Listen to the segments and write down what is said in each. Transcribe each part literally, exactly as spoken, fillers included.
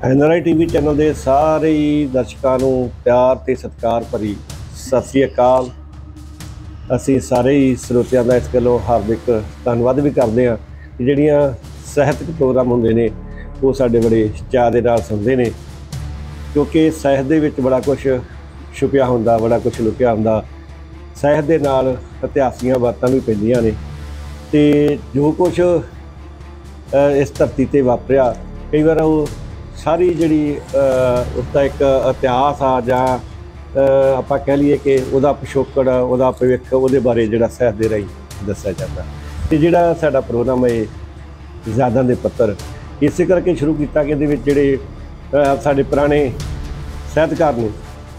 N R I T V channel ਦੇ ਸਾਰੇ ਹੀ ਦਰਸ਼ਕਾਂ ਨੂੰ ਪਿਆਰ ਤੇ ਸਤਿਕਾਰ ਭਰੀ ਸਤਿ ਸ੍ਰੀ ਅਕਾਲ। ਅਸੀਂ ਸਾਰੇ ਹੀ ਸਰੋਤਿਆਂ ਦਾ ਇਸ ਗੱਲੋਂ ਹਾਰਦਿਕ ਧੰਨਵਾਦ ਵੀ ਕਰਦੇ ਹਾਂ ਕਿ ਜਿਹੜੀਆਂ ਸਾਹਿਤਕ ਪ੍ਰੋਗਰਾਮ ਹੁੰਦੇ ਨੇ ਉਹ ਸਾਡੇ ਬੜੇ ਚਾਅ ਦੇ ਨਾਲ ਸੁਣਦੇ ਨੇ, ਕਿਉਂਕਿ ਸਾਹਿਤ ਦੇ ਵਿੱਚ ਬੜਾ ਕੁਛ ਛੁਪਿਆ ਹੁੰਦਾ, ਬੜਾ ਕੁਛ ਲੁਕਿਆ ਹੁੰਦਾ। ਸਾਹਿਤ ਦੇ ਨਾਲ ਇਤਿਹਾਸੀਆਂ ਬਾਤਾਂ ਵੀ ਪੈਂਦੀਆਂ ਨੇ ਅਤੇ ਜੋ ਕੁਛ ਇਸ ਧਰਤੀ 'ਤੇ ਵਾਪਰਿਆ ਕਈ ਵਾਰ ਉਹ ਸਾਰੀ ਜਿਹੜੀ ਉਸਦਾ ਇੱਕ ਇਤਿਹਾਸ ਆ ਜਾਂ ਆਪਾਂ ਕਹਿ ਲਈਏ ਕਿ ਉਹਦਾ ਪਿਛੋਕੜ, ਉਹਦਾ ਭਵਿੱਖ, ਉਹਦੇ ਬਾਰੇ ਜਿਹੜਾ ਸਾਹਿਤ ਦੇ ਰਾਹੀਂ ਦੱਸਿਆ ਜਾਂਦਾ। ਅਤੇ ਜਿਹੜਾ ਸਾਡਾ ਪ੍ਰੋਗਰਾਮ ਹੈ ਯਾਦਾਂ ਦੇ ਪੱਤਰ ਇਸੇ ਕਰਕੇ ਸ਼ੁਰੂ ਕੀਤਾ ਕਿ ਇਹਦੇ ਵਿੱਚ ਜਿਹੜੇ ਸਾਡੇ ਪੁਰਾਣੇ ਸਾਹਿਤਕਾਰ ਨੇ,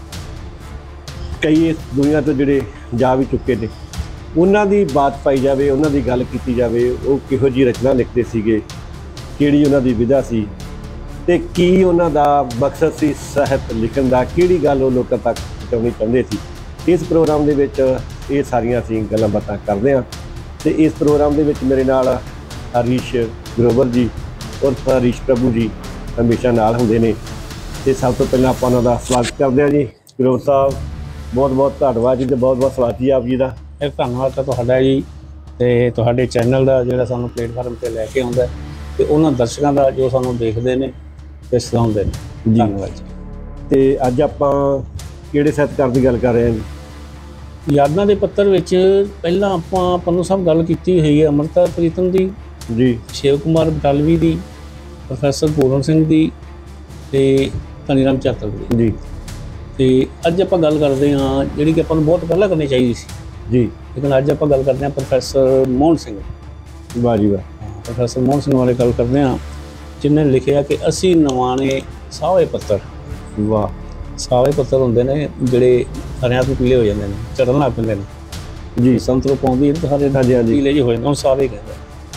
ਕਈ ਇਸ ਦੁਨੀਆ ਤੋਂ ਜਿਹੜੇ ਜਾ ਵੀ ਚੁੱਕੇ ਨੇ, ਉਹਨਾਂ ਦੀ ਬਾਤ ਪਾਈ ਜਾਵੇ, ਉਹਨਾਂ ਦੀ ਗੱਲ ਕੀਤੀ ਜਾਵੇ। ਉਹ ਕਿਹੋ ਜਿਹੀ ਰਚਨਾ ਲਿਖਦੇ ਸੀਗੇ, ਕਿਹੜੀ ਉਹਨਾਂ ਦੀ ਵਿਧਾ ਸੀ ਅਤੇ ਕੀ ਉਹਨਾਂ ਦਾ ਮਕਸਦ ਸੀ ਸਾਹਿਤ ਲਿਖਣ ਦਾ, ਕਿਹੜੀ ਗੱਲ ਉਹ ਲੋਕਾਂ ਤੱਕ ਪਹੁੰਚਾਉਣੀ ਚਾਹੁੰਦੇ ਸੀ। ਇਸ ਪ੍ਰੋਗਰਾਮ ਦੇ ਵਿੱਚ ਇਹ ਸਾਰੀਆਂ ਅਸੀਂ ਗੱਲਾਂ ਬਾਤਾਂ ਕਰਦੇ ਹਾਂ। ਅਤੇ ਇਸ ਪ੍ਰੋਗਰਾਮ ਦੇ ਵਿੱਚ ਮੇਰੇ ਨਾਲ ਹਰੀਸ਼ ਗਰੋਵਰ ਜੀ ਉਰਫ ਹਰੀਸ਼ ਪ੍ਰਭੂ ਜੀ ਹਮੇਸ਼ਾ ਨਾਲ ਹੁੰਦੇ ਨੇ। ਅਤੇ ਸਭ ਤੋਂ ਪਹਿਲਾਂ ਆਪਾਂ ਉਹਨਾਂ ਦਾ ਸਵਾਗਤ ਕਰਦੇ ਹਾਂ। ਜੀ ਗਰੋਵਰ ਸਾਹਿਬ, ਬਹੁਤ ਬਹੁਤ ਧੰਨਵਾਦ ਜੀ, ਅਤੇ ਬਹੁਤ ਬਹੁਤ ਸਵਾਗਤ ਜੀ ਆਪ ਜੀ ਦਾ। ਇਹ ਧੰਨਵਾਦ ਤਾਂ ਤੁਹਾਡਾ ਜੀ, ਅਤੇ ਤੁਹਾਡੇ ਚੈਨਲ ਦਾ ਜਿਹੜਾ ਸਾਨੂੰ ਪਲੇਟਫਾਰਮ 'ਤੇ ਲੈ ਕੇ ਆਉਂਦਾ, ਅਤੇ ਉਹਨਾਂ ਦਰਸ਼ਕਾਂ ਦਾ ਜੋ ਸਾਨੂੰ ਦੇਖਦੇ ਨੇ ਅਤੇ ਸੁਣਾਉਂਦੇ ਨੇ ਜੀ। ਧੰਨਵਾਦ ਜੀ। ਅਤੇ ਅੱਜ ਆਪਾਂ ਕਿਹੜੇ ਸਾਹਿਤਕਾਰ ਦੀ ਗੱਲ ਕਰ ਰਹੇ ਹਾਂ ਜੀ? ਯਾਦਾਂ ਦੇ ਪੱਤਰ ਵਿੱਚ ਪਹਿਲਾਂ ਆਪਾਂ ਪੰਨੂ ਸਾਹਿਬ ਗੱਲ ਕੀਤੀ ਹੋਈ ਹੈ ਅੰਮ੍ਰਿਤਾ ਪ੍ਰੀਤਮ ਦੀ ਜੀ, ਸ਼ਿਵ ਕੁਮਾਰ ਬਟਾਲਵੀ ਦੀ, ਪ੍ਰੋਫੈਸਰ ਪੂਰਨ ਸਿੰਘ ਦੀ ਅਤੇ ਧਨੀ ਰਾਮ ਚਾਤਰ ਦੀ ਜੀ। ਅਤੇ ਅੱਜ ਆਪਾਂ ਗੱਲ ਕਰਦੇ ਹਾਂ ਜਿਹੜੀ ਕਿ ਆਪਾਂ ਨੂੰ ਬਹੁਤ ਪਹਿਲਾਂ ਕਰਨੀ ਚਾਹੀਦੀ ਸੀ ਜੀ, ਲੇਕਿਨ ਅੱਜ ਆਪਾਂ ਗੱਲ ਕਰਦੇ ਹਾਂ ਪ੍ਰੋਫੈਸਰ ਮੋਹਨ ਸਿੰਘ। ਵਾਹ ਜੀ ਵਾਹ। ਪ੍ਰੋਫੈਸਰ ਮੋਹਨ ਸਿੰਘ ਬਾਰੇ ਗੱਲ ਕਰਦੇ ਹਾਂ, ਜਿਹਨੇ ਲਿਖਿਆ ਕਿ ਅਸੀਂ ਨਵਾਣੇ ਸਾਵੇ ਪੱਤਰ। ਵਾਹ। ਸਾਵੇ ਪੱਤਰ ਹੁੰਦੇ ਨੇ ਜਿਹੜੇ ਹਰਿਆਂ ਤੋਂ ਪੀਲੇ ਹੋ ਜਾਂਦੇ ਨੇ, ਝੜਨ ਲੱਗ ਪੈਂਦੇ ਨੇ ਜੀ। ਸੰਤਰੋ ਪਾਉਂਦੀ ਤਾਂ ਹਰੇ ਹਾਂਜੀ ਹਾਂਜੀ ਪੀਲੇ ਜਿਹੇ ਹੋ ਜਾਂਦੇ, ਹੁਣ ਸਾਵੇ ਕਹਿੰਦੇ।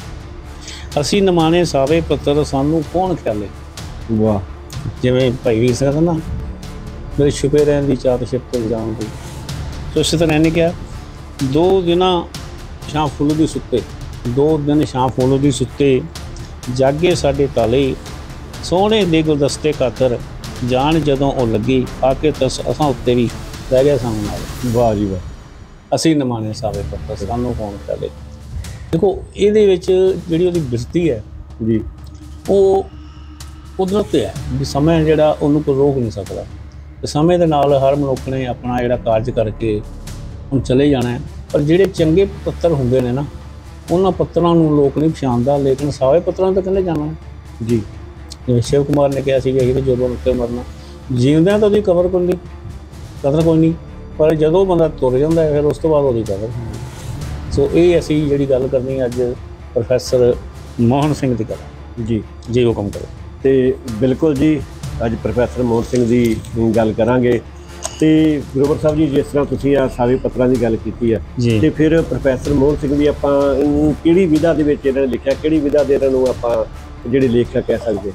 ਅਸੀਂ ਨਵਾਣੇ ਸਾਵੇ ਪੱਤਰ ਸਾਨੂੰ ਕੌਣ ਖਿਆਲੇ। ਵਾਹ। ਜਿਵੇਂ ਭਾਈ ਵੀਰ ਸਿੰਘ ਕਹਿੰਦਾ ਮੇਰੇ ਛੁਪੇ ਰਹਿਣ ਦੀ ਚਾਹਤ ਛਿਪ ਤੋਂ ਜਾਣ ਦੀ। ਸੋ ਇਸੇ ਤਰ੍ਹਾਂ ਇਹਨੇ ਕਿਹਾ ਦੋ ਦਿਨਾਂ ਛਾਂ ਫੁੱਲ ਦੀ ਸੁੱਤੇ, ਦੋ ਦਿਨ ਛਾਂ ਫੁੱਲ ਦੀ ਸੁੱਤੇ, ਜਾਗੇ ਸਾਡੇ ਤਾਲੇ, ਸੋਹਣੇ ਦੇ ਗੁਲਦਸਤੇ ਖਾਤਰ, ਜਾਣ ਜਦੋਂ ਉਹ ਲੱਗੀ ਆ ਕੇ ਤਸ ਅਸਾਂ ਉੱਤੇ ਵੀ ਰਹਿ ਗਿਆ ਸਾਨੂੰ ਨਾਲ। ਵਾਹ ਜੀ ਵਾਹ। ਅਸੀਂ ਨਮਾਣੇ ਸਾਵੇ ਪੱਤਰ ਸਾਨੂੰ ਕੌਣ ਖਿਆਲੇ। ਦੇਖੋ ਇਹਦੇ ਵਿੱਚ ਜਿਹੜੀ ਉਹਦੀ ਬਿਰਤੀ ਹੈ ਜੀ, ਉਹ ਕੁਦਰਤ 'ਤੇ ਹੈ ਵੀ ਸਮਾਂ ਜਿਹੜਾ ਉਹਨੂੰ ਕੋਈ ਰੋਕ ਨਹੀਂ ਸਕਦਾ, ਅਤੇ ਸਮੇਂ ਦੇ ਨਾਲ ਹਰ ਮਨੁੱਖ ਨੇ ਆਪਣਾ ਜਿਹੜਾ ਕਾਰਜ ਕਰਕੇ ਹੁਣ ਚਲੇ ਜਾਣਾ ਹੈ। ਪਰ ਜਿਹੜੇ ਚੰਗੇ ਪੱਤਰ ਹੁੰਦੇ ਨੇ ਨਾ, ਉਹਨਾਂ ਪੱਤਰਾਂ ਨੂੰ ਲੋਕ ਨਹੀਂ ਪਛਾਣਦਾ, ਲੇਕਿਨ ਸਾਵੇ ਪੱਤਰਾਂ ਤਾਂ ਕਹਿੰਦੇ ਜਾਣਾ ਜੀ। ਜਿਵੇਂ ਸ਼ਿਵ ਕੁਮਾਰ ਨੇ ਕਿਹਾ ਸੀਗਾ ਕਿ ਜਦੋਂ ਉੱਤੇ ਮਰਨਾ, ਜੀਉਂਦਿਆਂ ਤਾਂ ਉਹਦੀ ਕਦਰ ਕੋਈ ਨਹੀਂ, ਕਦਰ ਕੋਈ ਨਹੀਂ, ਪਰ ਜਦੋਂ ਬੰਦਾ ਤੁਰ ਜਾਂਦਾ ਫਿਰ ਉਸ ਤੋਂ ਬਾਅਦ ਉਹਦੀ ਕਦਰ। ਸੋ ਇਹ ਅਸੀਂ ਜਿਹੜੀ ਗੱਲ ਕਰਨੀ ਅੱਜ ਪ੍ਰੋਫੈਸਰ ਮੋਹਨ ਸਿੰਘ ਦੀ ਗੱਲ ਜੀ ਜੀ ਹੁਕਮ ਕਰੋ। ਅਤੇ ਬਿਲਕੁਲ ਜੀ, ਅੱਜ ਪ੍ਰੋਫੈਸਰ ਮੋਹਨ ਸਿੰਘ ਦੀ ਗੱਲ ਕਰਾਂਗੇ। ਅਤੇ ਗਰੋਵਰ ਸਾਹਿਬ ਜੀ, ਜਿਸ ਤਰ੍ਹਾਂ ਤੁਸੀਂ ਆ ਸਾਵੇ ਪੱਤਰਾਂ ਦੀ ਗੱਲ ਕੀਤੀ ਹੈ, ਅਤੇ ਫਿਰ ਪ੍ਰੋਫੈਸਰ ਮੋਹਨ ਸਿੰਘ ਦੀ ਆਪਾਂ ਕਿਹੜੀ ਵਿਧਾ ਦੇ ਵਿੱਚ ਇਹਨਾਂ ਨੇ ਲਿਖਿਆ, ਕਿਹੜੀ ਵਿਧਾ ਦੇ ਇਹਨਾਂ ਨੂੰ ਆਪਾਂ ਜਿਹੜੇ ਲੇਖਕ ਕਹਿ ਸਕਦੇ?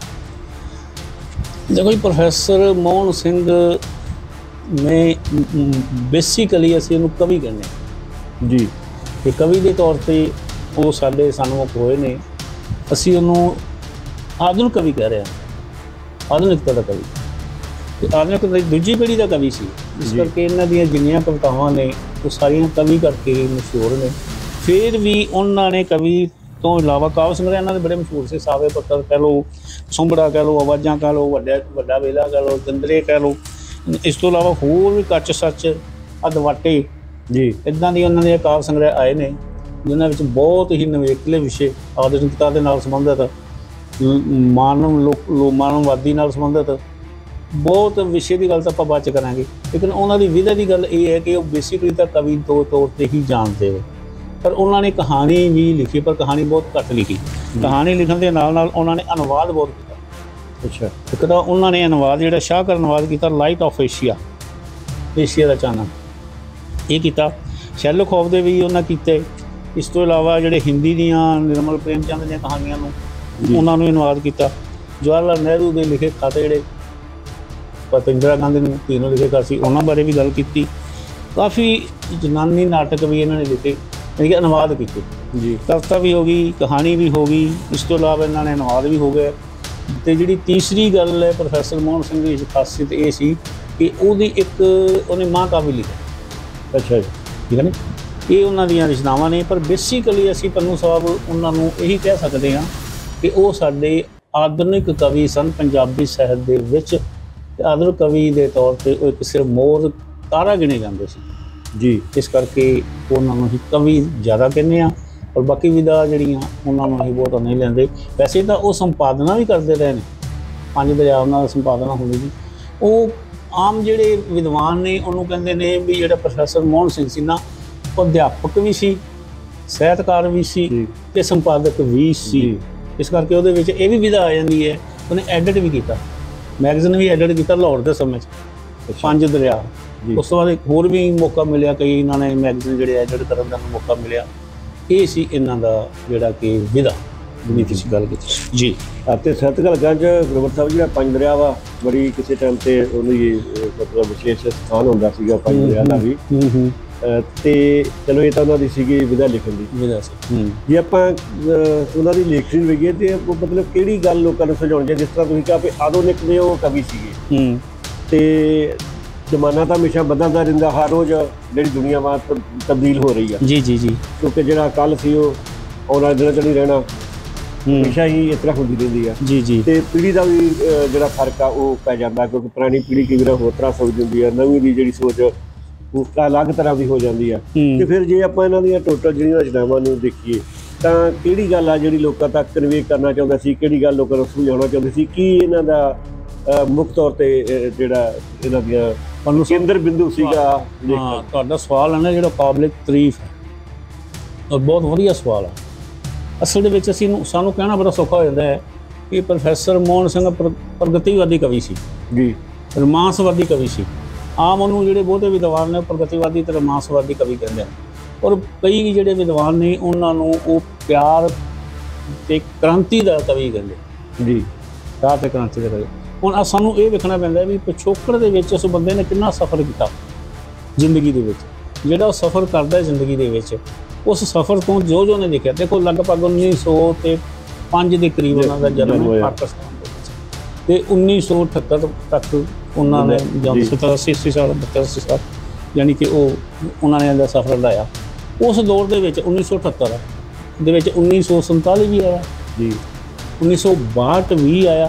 ਦੇਖੋ ਜੀ, ਪ੍ਰੋਫੈਸਰ ਮੋਹਨ ਸਿੰਘ ਨੇ ਬੇਸਿਕਲੀ ਅਸੀਂ ਉਹਨੂੰ ਕਵੀ ਕਹਿੰਦੇ ਹਾਂ ਜੀ, ਅਤੇ ਕਵੀ ਦੇ ਤੌਰ 'ਤੇ ਉਹ ਸਾਡੇ ਸਾਨੂੰ ਹੋਏ ਨੇ। ਅਸੀਂ ਉਹਨੂੰ ਆਧੁਨਿਕ ਕਵੀ ਕਹਿ ਰਹੇ ਹਾਂ, ਆਧੁਨਿਕਤਾ ਦਾ ਕਵੀ, ਅਤੇ ਆਧੁਨਿਕ ਦੀ ਦੂਜੀ ਪੀੜ੍ਹੀ ਦਾ ਕਵੀ ਸੀ। ਇਸ ਕਰਕੇ ਇਹਨਾਂ ਦੀਆਂ ਜਿੰਨੀਆਂ ਕਵਿਤਾਵਾਂ ਨੇ ਉਹ ਸਾਰੀਆਂ ਕਵੀ ਕਰਕੇ ਮਸ਼ਹੂਰ ਨੇ। ਫਿਰ ਵੀ ਉਹਨਾਂ ਨੇ ਕਵੀ ਤੋਂ ਇਲਾਵਾ ਕਾਵਿ ਸੰਗ੍ਰਹਿ ਇਹਨਾਂ ਦੇ ਬੜੇ ਮਸ਼ਹੂਰ ਸੀ। ਸਾਵੇ ਪੱਤਰ ਕਹਿ ਲਓ, ਸੁੰਬੜਾ ਕਹਿ ਲਓ, ਆਵਾਜ਼ਾਂ ਕਹਿ ਲਓ, ਵੱਡਾ ਵੱਡਾ ਵੇਲਾ ਕਹਿ ਲਓ, ਦੰਦਰੇ ਕਹਿ ਲਓ। ਇਸ ਤੋਂ ਇਲਾਵਾ ਹੋਰ ਵੀ ਕੱਚ ਸੱਚ, ਅਦਵਾਟੇ ਜੀ, ਇੱਦਾਂ ਦੀਆਂ ਉਹਨਾਂ ਦੇ ਕਾਵਿ ਸੰਗ੍ਰਹਿ ਆਏ ਨੇ, ਜਿਨ੍ਹਾਂ ਵਿੱਚ ਬਹੁਤ ਹੀ ਨਵੇਕਲੇ ਵਿਸ਼ੇ ਆਧੁਨਿਕਤਾ ਦੇ ਨਾਲ ਸੰਬੰਧਿਤ, ਮਾਨਵ ਲੋਕ ਮਾਨਵਵਾਦੀ ਨਾਲ ਸੰਬੰਧਿਤ ਬਹੁਤ ਵਿਸ਼ੇ ਦੀ ਗੱਲ ਤਾਂ ਆਪਾਂ ਬਾਅਦ 'ਚ ਕਰਾਂਗੇ। ਲੇਕਿਨ ਉਹਨਾਂ ਦੀ ਵਿਧਾ ਦੀ ਗੱਲ ਇਹ ਹੈ ਕਿ ਉਹ ਬੇਸਿਕਲੀ ਤਾਂ ਕਵੀ ਦੇ ਤੌਰ 'ਤੇ ਹੀ ਜਾਣਦੇ ਹੋ, ਪਰ ਉਹਨਾਂ ਨੇ ਕਹਾਣੀ ਵੀ ਲਿਖੀ, ਪਰ ਕਹਾਣੀ ਬਹੁਤ ਘੱਟ ਲਿਖੀ। ਕਹਾਣੀ ਲਿਖਣ ਦੇ ਨਾਲ ਨਾਲ ਉਹਨਾਂ ਨੇ ਅਨੁਵਾਦ ਬਹੁਤ ਕੀਤਾ। ਅੱਛਾ। ਇੱਕ ਤਾਂ ਉਹਨਾਂ ਨੇ ਅਨੁਵਾਦ ਜਿਹੜਾ ਸ਼ਾਹਕਾਰ ਅਨੁਵਾਦ ਕੀਤਾ, ਲਾਈਟ ਆਫ ਏਸ਼ੀਆ, ਏਸ਼ੀਆ ਦਾ ਚਾਨਣ, ਇਹ ਕੀਤਾ। ਸ਼ੈਰਲੌਕ ਹੋਮਸ ਦੇ ਵੀ ਉਹਨਾਂ ਕੀਤੇ। ਇਸ ਤੋਂ ਇਲਾਵਾ ਜਿਹੜੇ ਹਿੰਦੀ ਦੀਆਂ ਨਿਰਮਲ ਪ੍ਰੇਮ ਚੰਦ ਦੀਆਂ ਕਹਾਣੀਆਂ ਨੂੰ ਉਹਨਾਂ ਨੂੰ ਅਨੁਵਾਦ ਕੀਤਾ। ਜਵਾਹਰ ਲਾਲ ਨਹਿਰੂ ਦੇ ਲਿਖੇ ਖਾਤੇ ਜਿਹੜੇ ਪਰ ਇੰਦਰਾ ਗਾਂਧੀ ਨੂੰ ਤਿੰਨੋਂ ਲਿਖੇ ਕਰ ਸੀ, ਉਹਨਾਂ ਬਾਰੇ ਵੀ ਗੱਲ ਕੀਤੀ। ਕਾਫੀ ਜਨਾਨੀ ਨਾਟਕ ਵੀ ਇਹਨਾਂ ਨੇ ਲਿਖੇ, ਯਾਨੀ ਕਿ ਅਨੁਵਾਦ ਕੀਤੇ ਜੀ। ਕਵਿਤਾ ਵੀ ਹੋ ਗਈ, ਕਹਾਣੀ ਵੀ ਹੋ ਗਈ, ਇਸ ਤੋਂ ਇਲਾਵਾ ਇਹਨਾਂ ਨੇ ਅਨੁਵਾਦ ਵੀ ਹੋ ਗਏ। ਤੇ ਜਿਹੜੀ ਤੀਸਰੀ ਗੱਲ ਹੈ ਪ੍ਰੋਫੈਸਰ ਮੋਹਨ ਸਿੰਘ ਦੀ ਖਾਸੀਅਤ ਇਹ ਸੀ ਕਿ ਉਹਦੀ ਇੱਕ ਉਹਨੇ ਮਹਾਂਕਾਵਿ ਲਿਖਿਆ। ਅੱਛਾ ਜੀ, ਠੀਕ ਹੈ ਨਾ, ਇਹ ਉਹਨਾਂ ਦੀਆਂ ਰਚਨਾਵਾਂ ਨੇ। ਪਰ ਬੇਸਿਕਲੀ ਅਸੀਂ ਪੰਨੂ ਸਾਹਿਬ ਉਹਨਾਂ ਨੂੰ ਇਹੀ ਕਹਿ ਸਕਦੇ ਹਾਂ ਕਿ ਉਹ ਸਾਡੇ ਆਧੁਨਿਕ ਕਵੀ ਸਨ ਪੰਜਾਬੀ ਸਾਹਿਤ ਦੇ ਵਿੱਚ। ਤੇ ਆਧੁਨਿਕ ਕਵੀ ਦੇ ਤੌਰ 'ਤੇ ਉਹ ਇੱਕ ਸਿਰਫ ਮੋਰ ਤਾਰਾ ਗਿਣੇ ਜਾਂਦੇ ਸੀ ਜੀ। ਇਸ ਕਰਕੇ ਉਹਨਾਂ ਨੂੰ ਅਸੀਂ ਕਵੀ ਜ਼ਿਆਦਾ ਕਹਿੰਦੇ ਹਾਂ, ਔਰ ਬਾਕੀ ਵਿਧਾ ਜਿਹੜੀਆਂ ਉਹਨਾਂ ਨੂੰ ਅਸੀਂ ਬਹੁਤਾ ਨਹੀਂ ਲੈਂਦੇ। ਵੈਸੇ ਤਾਂ ਉਹ ਸੰਪਾਦਨਾ ਵੀ ਕਰਦੇ ਰਹੇ ਨੇ, ਪੰਜ ਦਰਿਆ ਉਹਨਾਂ ਦਾ ਸੰਪਾਦਨਾ ਹੁੰਦੀ ਸੀ। ਉਹ ਆਮ ਜਿਹੜੇ ਵਿਦਵਾਨ ਨੇ ਉਹਨੂੰ ਕਹਿੰਦੇ ਨੇ ਵੀ ਜਿਹੜਾ ਪ੍ਰੋਫੈਸਰ ਮੋਹਨ ਸਿੰਘ ਸੀ ਨਾ, ਉਹ ਅਧਿਆਪਕ ਵੀ ਸੀ, ਸਾਹਿਤਕਾਰ ਵੀ ਸੀ ਤੇ ਸੰਪਾਦਕ ਵੀ ਸੀ। ਇਸ ਕਰਕੇ ਉਹਦੇ ਵਿੱਚ ਇਹ ਵੀ ਵਿਧਾ ਆ ਜਾਂਦੀ ਹੈ। ਉਹਨੇ ਐਡਿਟ ਵੀ ਕੀਤਾ, ਮੈਗਜ਼ੀਨ ਵੀ ਐਡਿਟ ਕੀਤਾ ਲਾਹੌਰ ਦੇ ਸਮੇਂ 'ਚ, ਪੰਜ ਦਰਿਆ। ਉਸ ਤੋਂ ਬਾਅਦ ਇੱਕ ਹੋਰ ਵੀ ਮੌਕਾ ਮਿਲਿਆ, ਕਈ ਇਹਨਾਂ ਨੇ ਮੈਗਜ਼ੀਨ ਜਿਹੜੇ ਐਡਿਟ ਕਰਨ ਦਾ ਮੌਕਾ ਮਿਲਿਆ। ਇਹ ਸੀ ਇਹਨਾਂ ਦਾ ਜਿਹੜਾ ਕਿ ਵਿਧਾ ਜਿਹਦੀ ਤੁਸੀਂ ਗੱਲ ਕੀਤੀ ਜੀ। ਅਤੇ ਸਾਹਿਤਕਾਰ ਗੰਜ ਗੁਰਬਖਸ਼ ਸਾਹਿਬ ਜਿਹੜਾ ਪੰਜ ਦਰਿਆ ਵਾ, ਬੜੀ ਕਿਸੇ ਟਾਈਮ ਤੇ ਉਹਨੂੰ ਇਹ ਮਤਲਬ ਵਿਸ਼ੇਸ਼ ਸਥਾਨ ਹੁੰਦਾ ਸੀਗਾ ਪੰਜ ਦਰਿਆ ਦਾ ਵੀ। ਤੇ ਚਲੋ ਇਹ ਤਾਂ ਉਹਨਾਂ ਦੀ ਸੀਗੀ ਵਿਧਾ ਲਿਖਣ ਦੀ ਵਿਧਾ ਸੀ। ਜੇ ਆਪਾਂ ਉਹਨਾਂ ਦੀ ਲੇਖਣੀ ਵੇਖੀਏ ਤੇ ਮਤਲਬ ਕਿਹੜੀ ਗੱਲ ਲੋਕਾਂ ਨੂੰ ਸਮਝਾਉਣੀ ਚਾਹੀਦੀ, ਜਿਸ ਤਰ੍ਹਾਂ ਤੁਸੀਂ ਕਿਹਾ ਵੀ ਆਧੁਨਿਕ ਦੇ ਉਹ ਕਵੀ ਸੀਗੇ ਤੇ ਜ਼ਮਾਨਾ ਤਾਂ ਹਮੇਸ਼ਾ ਬਦਲਦਾ ਰਹਿੰਦਾ, ਹਰ ਰੋਜ਼ ਜਿਹੜੀ ਦੁਨੀਆ ਵਾ ਤਬਦੀਲ ਹੋ ਰਹੀ ਆ। ਜੀ ਜੀ ਜੀ ਕਿਉਂਕਿ ਜਿਹੜਾ ਕੱਲ੍ਹ ਸੀ ਉਹ ਆਉਣ ਵਾਲੇ ਦਿਨਾਂ 'ਚ ਨਹੀਂ ਰਹਿਣਾ, ਹਮੇਸ਼ਾ ਹੀ ਇਸ ਤਰ੍ਹਾਂ ਹੁੰਦੀ ਰਹਿੰਦੀ ਆ। ਜੀ ਜੀ ਤੇ ਪੀੜ੍ਹੀ ਦਾ ਵੀ ਜਿਹੜਾ ਫਰਕ ਆ ਉਹ ਪੈ ਜਾਂਦਾ, ਕਿਉਂਕਿ ਪੁਰਾਣੀ ਪੀੜ੍ਹੀ ਕਈ ਵਾਰ ਹੋਰ ਤਰ੍ਹਾਂ ਸੋਚਦੀ ਹੁੰਦੀ ਆ, ਨਵੀਂ ਦੀ ਜਿਹੜੀ ਸੋਚ ਉਹ ਅਲੱਗ ਤਰ੍ਹਾਂ ਦੀ ਹੋ ਜਾਂਦੀ ਆ। ਤੇ ਫਿਰ ਜੇ ਆਪਾਂ ਇਹਨਾਂ ਦੀਆਂ ਟੋਟਲ ਜਿਹੜੀਆਂ ਰਚਨਾਵਾਂ ਨੂੰ ਦੇਖੀਏ ਤਾਂ ਕਿਹੜੀ ਗੱਲ ਆ ਜਿਹੜੀ ਲੋਕਾਂ ਤੱਕ ਕਨਵੇ ਕਰਨਾ ਚਾਹੁੰਦਾ ਸੀ, ਕਿਹੜੀ ਗੱਲ ਲੋਕਾਂ ਨੂੰ ਸਮਝਾਉਣਾ ਚਾਹੁੰਦੇ ਸੀ, ਕੀ ਇਹਨਾਂ ਦਾ ਮੁੱਖ ਤੌਰ ਤੇ ਜਿਹੜਾ ਇਹਨਾਂ ਦੀਆਂ ਕੇਂਦਰ ਬਿੰਦੂ ਸੀਗਾ? ਹਾਂ, ਤੁਹਾਡਾ ਸਵਾਲ ਹੈ ਨਾ ਜਿਹੜਾ ਕਾਬਿਲ ਤਾਰੀਫ ਹੈ ਔਰ ਬਹੁਤ ਵਧੀਆ ਸਵਾਲ ਆ। ਅਸਲ ਦੇ ਵਿੱਚ ਅਸੀਂ ਸਾਨੂੰ ਕਹਿਣਾ ਬੜਾ ਸੌਖਾ ਹੋ ਜਾਂਦਾ ਹੈ ਕਿ ਪ੍ਰੋਫੈਸਰ ਮੋਹਨ ਸਿੰਘ ਪ੍ਰਗਤੀਵਾਦੀ ਕਵੀ ਸੀ ਜੀ, ਰੋਮਾਂਸਵਾਦੀ ਕਵੀ ਸੀ। ਆਮ ਉਹਨੂੰ ਜਿਹੜੇ ਬਹੁਤੇ ਵਿਦਵਾਨ ਨੇ ਪ੍ਰਗਤੀਵਾਦੀ ਤੇ ਰੋਮਾਂਸਵਾਦੀ ਕਵੀ ਕਹਿੰਦੇ ਹਨ, ਔਰ ਕਈ ਜਿਹੜੇ ਵਿਦਵਾਨ ਨੇ ਉਹਨਾਂ ਨੂੰ ਉਹ ਪਿਆਰ ਤੇ ਕ੍ਰਾਂਤੀ ਦਾ ਕਵੀ ਕਹਿੰਦੇ ਜੀ, ਪਿਆਰ ਤੇ ਕ੍ਰਾਂਤੀ ਦਾ ਕਵੀ। ਹੁਣ ਸਾਨੂੰ ਇਹ ਵੇਖਣਾ ਪੈਂਦਾ ਵੀ ਪਿਛੋਕੜ ਦੇ ਵਿੱਚ ਉਸ ਬੰਦੇ ਨੇ ਕਿੰਨਾ ਸਫ਼ਰ ਕੀਤਾ ਜ਼ਿੰਦਗੀ ਦੇ ਵਿੱਚ। ਜਿਹੜਾ ਉਹ ਸਫ਼ਰ ਕਰਦਾ ਜ਼ਿੰਦਗੀ ਦੇ ਵਿੱਚ, ਉਸ ਸਫ਼ਰ ਤੋਂ ਜੋ ਜੋ ਨੇ ਦੇਖਿਆ। ਦੇਖੋ ਲਗਭਗ ਉੱਨੀ ਸੌ ਤੇ ਪੰਜ ਦੇ ਕਰੀਬ ਉਹਨਾਂ ਦਾ ਜਨਮ ਹੋਇਆ ਪਾਕਿਸਤਾਨ ਦੇ ਵਿੱਚ, ਤੇ ਉੱਨੀ ਸੌ ਅਠੱਤਰ ਤੱਕ ਉਹਨਾਂ ਨੇ ਜਾਂ ਸੱਤਰ ਅੱਸੀ ਅੱਸੀ ਸਾਲ ਬਹੱਤਰ ਅੱਸੀ ਸਾਲ ਯਾਨੀ ਕਿ ਉਹ ਉਹਨਾਂ ਨੇ ਇਹਦਾ ਸਫ਼ਰ ਲਾਇਆ। ਉਸ ਦੌਰ ਦੇ ਵਿੱਚ ਉੱਨੀ ਸੌ ਅਠੱਤਰ ਦੇ ਵਿੱਚ ਉੱਨੀ ਸੌ ਸੰਤਾਲੀ ਵੀ ਆਇਆ ਜੀ, ਉੱਨੀ ਸੌ ਬਾਹਠ ਵੀ ਆਇਆ,